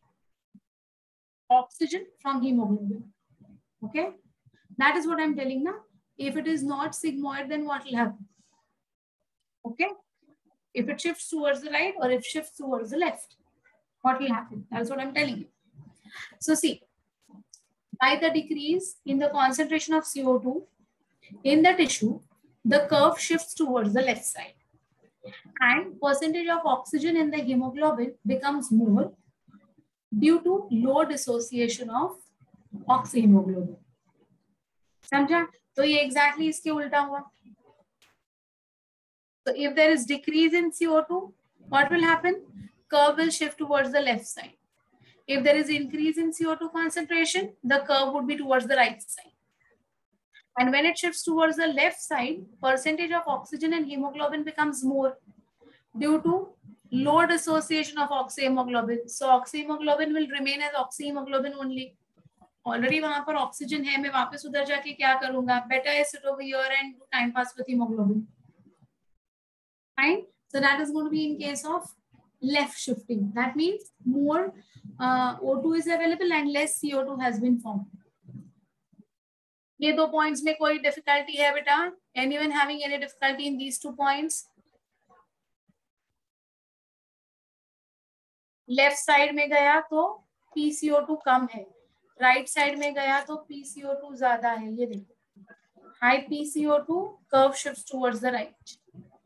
oxygen from hemoglobin. Okay, that is what I'm telling now. If it is not sigmoid, then what will happen? Okay, if it shifts towards the right or if it shifts towards the left, what will happen? That's what I'm telling you. So see, by the decrease in the concentration of C O two in the tissue, the curve shifts towards the left side, and percentage of oxygen in the hemoglobin becomes more due to low dissociation of oxyhemoglobin. समझा? तो ये exactly इसके उल्टा हुआ. So if there is decrease in C O two, what will happen? Curve will shift towards the left side. If there is increase in C O two concentration, the curve would be towards the right side. And when it shifts towards the left side, percentage of oxygen and hemoglobin becomes more due to low dissociation of oxyhemoglobin. So oxyhemoglobin will remain as oxyhemoglobin only. Already वहां पर oxygen है, मैं वापस उधर जाके क्या करूंगा? Better I sit over here and do time pass with hemoglobin. Fine. So that is going to be in case of left shifting. That means more uh, O two is available and less C O two has been formed. ये दो points में कोई difficulty है बेटा? Anyone having any difficulty in these two points? Left side में गया तो P C O two कम है, right side में गया तो P C O two ज्यादा है. ये देखो, high P C O two, curve shifts towards the right.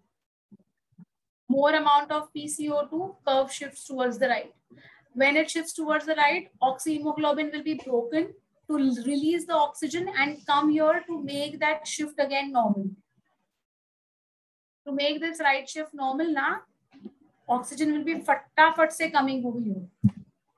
More amount of P C O two, curve shifts towards the right. When it shifts towards the right, oxyhemoglobin will be broken to release the oxygen and come here to make that shift again normal. To make this right shift normal, na, oxygen will be फटाफट से coming over here.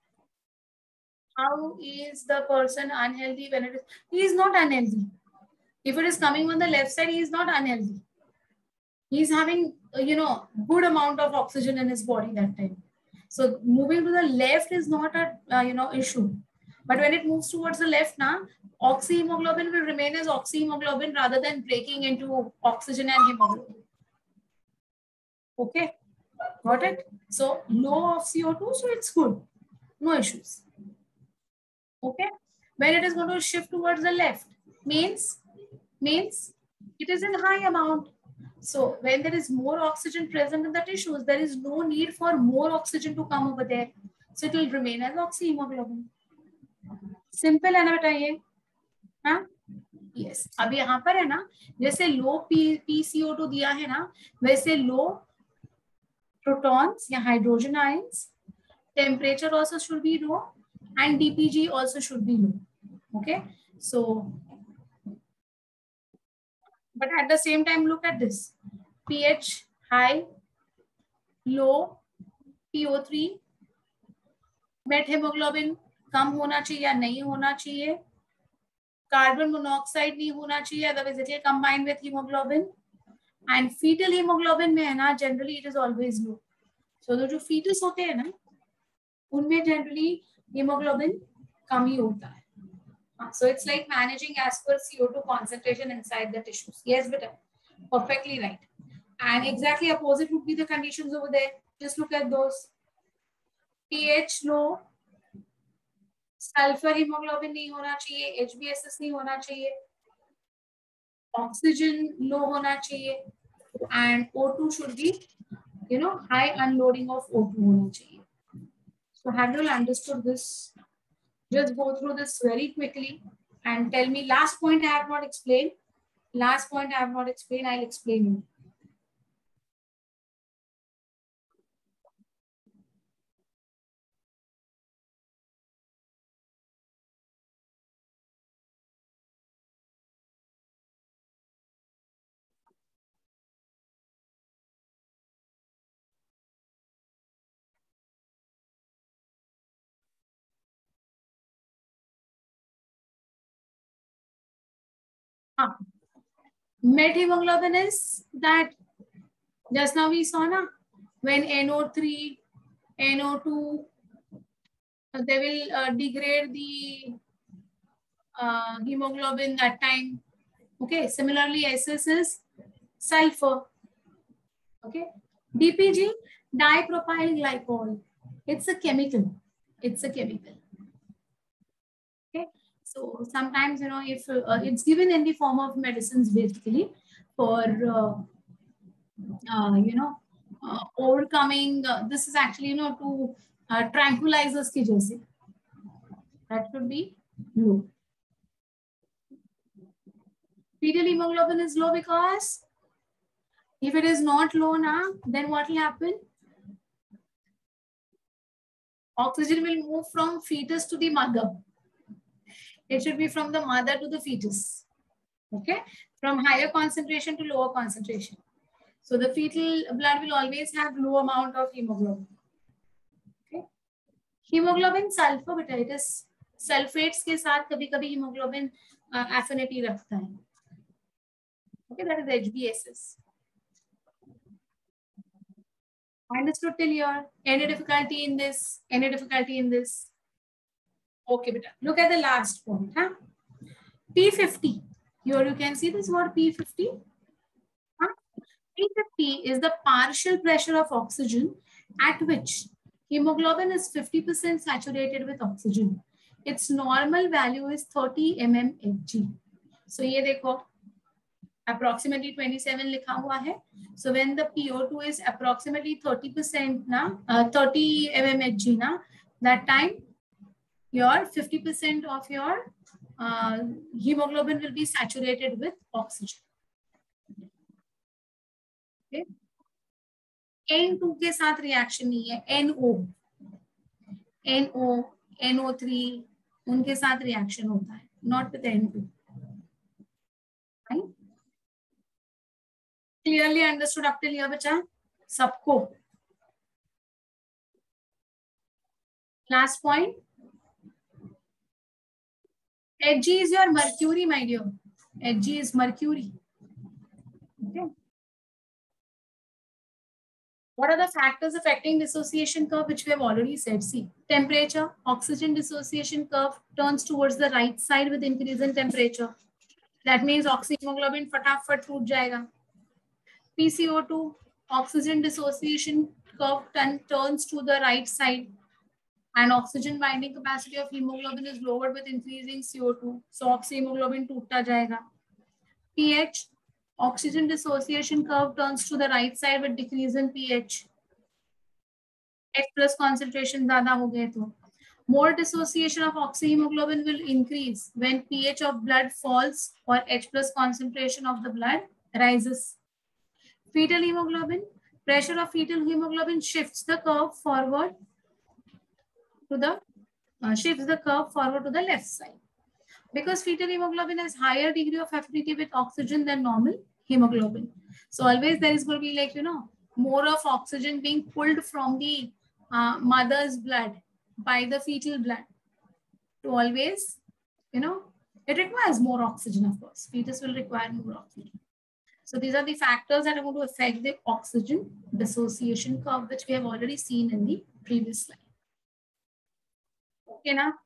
How is the person unhealthy when it is? He is not unhealthy. If it is coming on the left side, he is not unhealthy. He is having, you know, good amount of oxygen in his body that time. So moving to the left is not a uh, you know issue. But when it moves towards the left now, oxyhemoglobin will remain as oxyhemoglobin rather than breaking into oxygen and hemoglobin. Okay, got it? So low of C O two, so it's good. No issues. Okay. When it is going to shift towards the left, means, means it is in high amount. So when there is more oxygen present in the tissues, there is no need for more oxygen to come over there. So it will remain as oxyhemoglobin. Simple है ना बेटा ये? हाँ? Yes. अब यहाँ पर है ना, जैसे low P C O two दिया है ना, वैसे low protons या hydrogen ions, temperature also should be low, and D P G also should be low. Okay. So But at the same time, look at this. pH high, low, P O three, methemoglobin कम होना चाहिए या नहीं होना चाहिए, carbon monoxide नहीं होना चाहिए, otherwise it will combine with hemoglobin. And fetal hemoglobin में है ना, generally it is always low. So जो फीटस होते हैं ना, उनमें जनरली हीमोग्लोबिन कम ही होता है. So it's like managing as per C O two concentration inside the tissues. Yes, beta, perfectly right. And exactly opposite would be the conditions over there. Just look at those. pH low, sulfur hemoglobin नहीं होना चाहिए, H B S S नहीं होना चाहिए, oxygen low होना चाहिए, and O two should be, you know, high unloading of O two होना चाहिए. So have you all understood this? Just go through this very quickly and tell me last point I have not explained. Last point I have not explained, I'll explain you. Ah. Methemoglobin is that just now we saw na, when N O three, N O two, they will uh, degrade the uh, hemoglobin that time. Okay, similarly S S is sulfur. Okay, D P G, dipropyl glycol. It's a chemical. It's a chemical. Okay, so sometimes, you know, if uh, it's given in the form of medicines basically for uh, uh, you know uh, overcoming uh, this is actually, you know, to uh, tranquilize the schizosis. That should be low. Fetal hemoglobin is low because if it is not low now, then what will happen? Oxygen will move from fetus to the mother. It should be from the mother to the fetus. Okay, from higher concentration to lower concentration. So the fetal blood will always have low amount of hemoglobin. Okay, hemoglobin sulfur, but it is sulfates के साथ कभी-कभी hemoglobin uh, affinity रखता है. Okay, that is H B S S. Understood till here? Any difficulty in this? Any difficulty in this? Okay, beta. Look at the last point. Huh? P fifty. Here you can see this word P fifty. Huh? P fifty is the partial pressure of oxygen at which hemoglobin is fifty percent saturated with oxygen. Its normal value is thirty millimeters per Hg. So ये देखो, approximately twenty-seven लिखा हुआ है. So when the P O two is approximately thirty percent na, uh, thirty millimeters per Hg na, that time your fifty percent of your uh, hemoglobin will be saturated with oxygen. Okay. N two के साथ reaction नहीं है. N O, N O, N O three उनके साथ reaction होता है. Not with N two. Right? Clearly understood up till here, बच्चा? सबको. Last point. Hg is your mercury, my dear. Hg is mercury. Okay. What are the factors affecting dissociation curve, which we have already said? See, temperature, oxygen dissociation curve turns towards the right side with increase in temperature. That means oxyhemoglobin फटाफट टूट जाएगा. P C O two, oxygen dissociation curve turn, turns to the right side. And oxygen binding capacity of hemoglobin is lowered with increasing C O two. So oxyhemoglobin टूटता जाएगा. pH, oxygen dissociation curve turns to the right side with decrease in pH. H plus concentration ज़्यादा हो गए तो. More dissociation of oxyhemoglobin will increase when pH of blood falls or H plus concentration of the blood rises. Fetal hemoglobin, pressure of fetal hemoglobin shifts the curve forward to the uh, shifts the curve forward to the left side. Because fetal hemoglobin has higher degree of affinity with oxygen than normal, hemoglobin. So always there is going to be like, you know, more of oxygen being pulled from the uh, mother's blood by the fetal blood to always, you know, it requires more oxygen, of course. Fetus will require more oxygen. So these are the factors that are going to affect the oxygen dissociation curve, which we have already seen in the previous slide. Okay, now?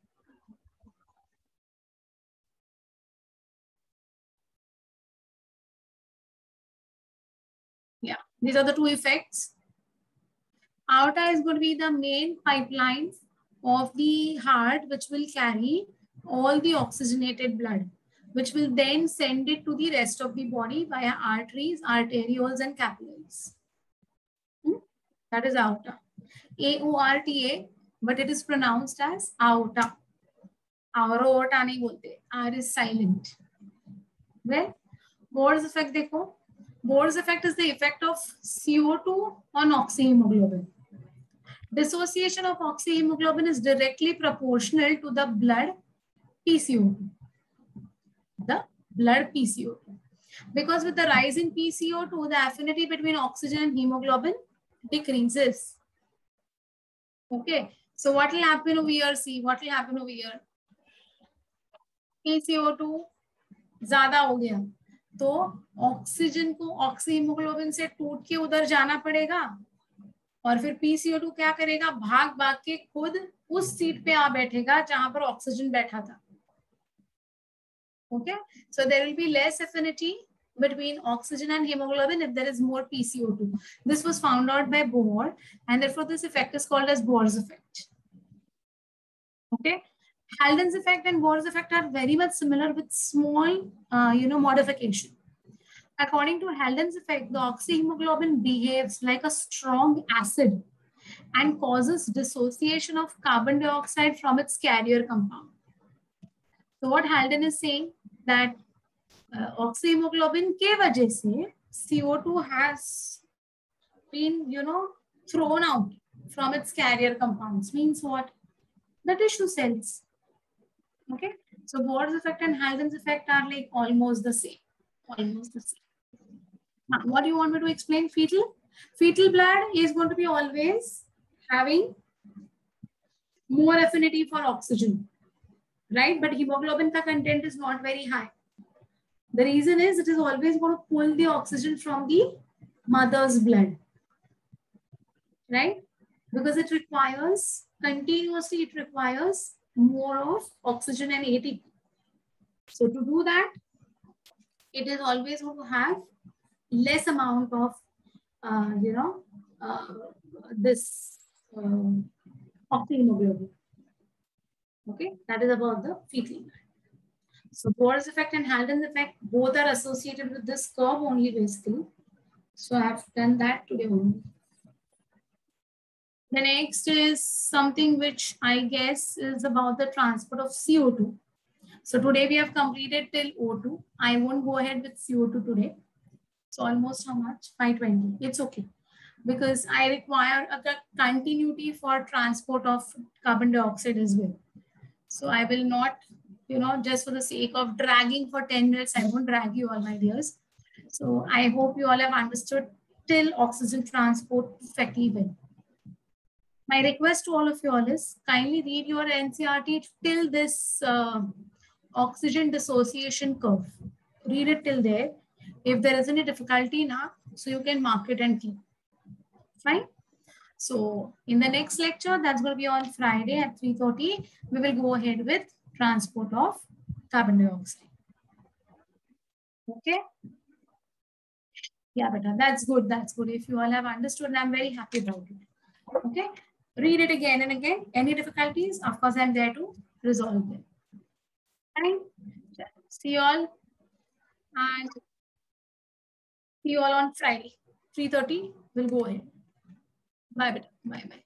Yeah, these are the two effects. Aorta is going to be the main pipeline of the heart, which will carry all the oxygenated blood, which will then send it to the rest of the body via arteries, arterioles, and capillaries. Hmm? That is aorta. A O R T A, but it is pronounced as aorta. Aorta nahi bolte. R is silent. Well, Bohr's effect dekho. Bohr's effect is the effect of C O two on oxyhemoglobin. Dissociation of oxyhemoglobin is directly proportional to the blood P C O two. The blood P C O two. Because with the rise in P C O two, the affinity between oxygen and hemoglobin decreases. Okay. So what will happen over here? See, what will happen over here? P C O two ज़्यादा हो गया तो oxygen को oxyhaemoglobin से टूट के उधर जाना पड़ेगा और फिर पीसीओ टू क्या करेगा, भाग भाग के खुद उस सीट पे आ बैठेगा जहां पर ऑक्सीजन बैठा था. Okay, so there will be less affinity between oxygen and hemoglobin if there is more P C O two. This was found out by Bohr, and therefore this effect is called as Bohr's effect. Okay, Halden's effect and Bohr's effect are very much similar with small, uh, you know, modification. According to Halden's effect, the oxyhemoglobin behaves like a strong acid and causes dissociation of carbon dioxide from its carrier compound. So what Halden is saying that uh, oxyhemoglobin ke wajah se C O two has been, you know, thrown out from its carrier compounds. Means what? The tissue cells. Okay. So Bohr's effect and Halden's effect are like almost the same. Almost the same. Now, what do you want me to explain? Fetal? Fetal blood is going to be always having more affinity for oxygen. Right? But hemoglobin ka content is not very high. The reason is it is always going to pull the oxygen from the mother's blood. Right? Because it requires, continuously it requires more of oxygen and A T P. So to do that, it is always going to have less amount of, uh, you know, uh, this uh, oxyhemoglobin. Okay, that is about the fetal blood. So Bohr's effect and Halden's effect, both are associated with this curve only basically. So I have done that today only. The next is something which I guess is about the transport of C O two. So today we have completed till O two. I won't go ahead with C O two today. So almost how much? five twenty. It's okay. Because I require a continuity for transport of carbon dioxide as well. So I will not, you know, just for the sake of dragging for ten minutes, I won't drag you all, my dears. So I hope you all have understood till oxygen transport perfectly well. My request to all of you all is kindly read your N C E R T till this uh, oxygen dissociation curve. Read it till there. If there is any difficulty now, so you can mark it and keep. Fine. So in the next lecture, that's going to be on Friday at three thirty, we will go ahead with transport of carbon dioxide. Okay. Yeah, but that's good. That's good. If you all have understood, I'm very happy about it. Okay. Read it again and again. Any difficulties? Of course, I'm there to resolve them. Fine. See you all. And see you all on Friday. three thirty. We'll go ahead. Bye, bye. Bye, bye.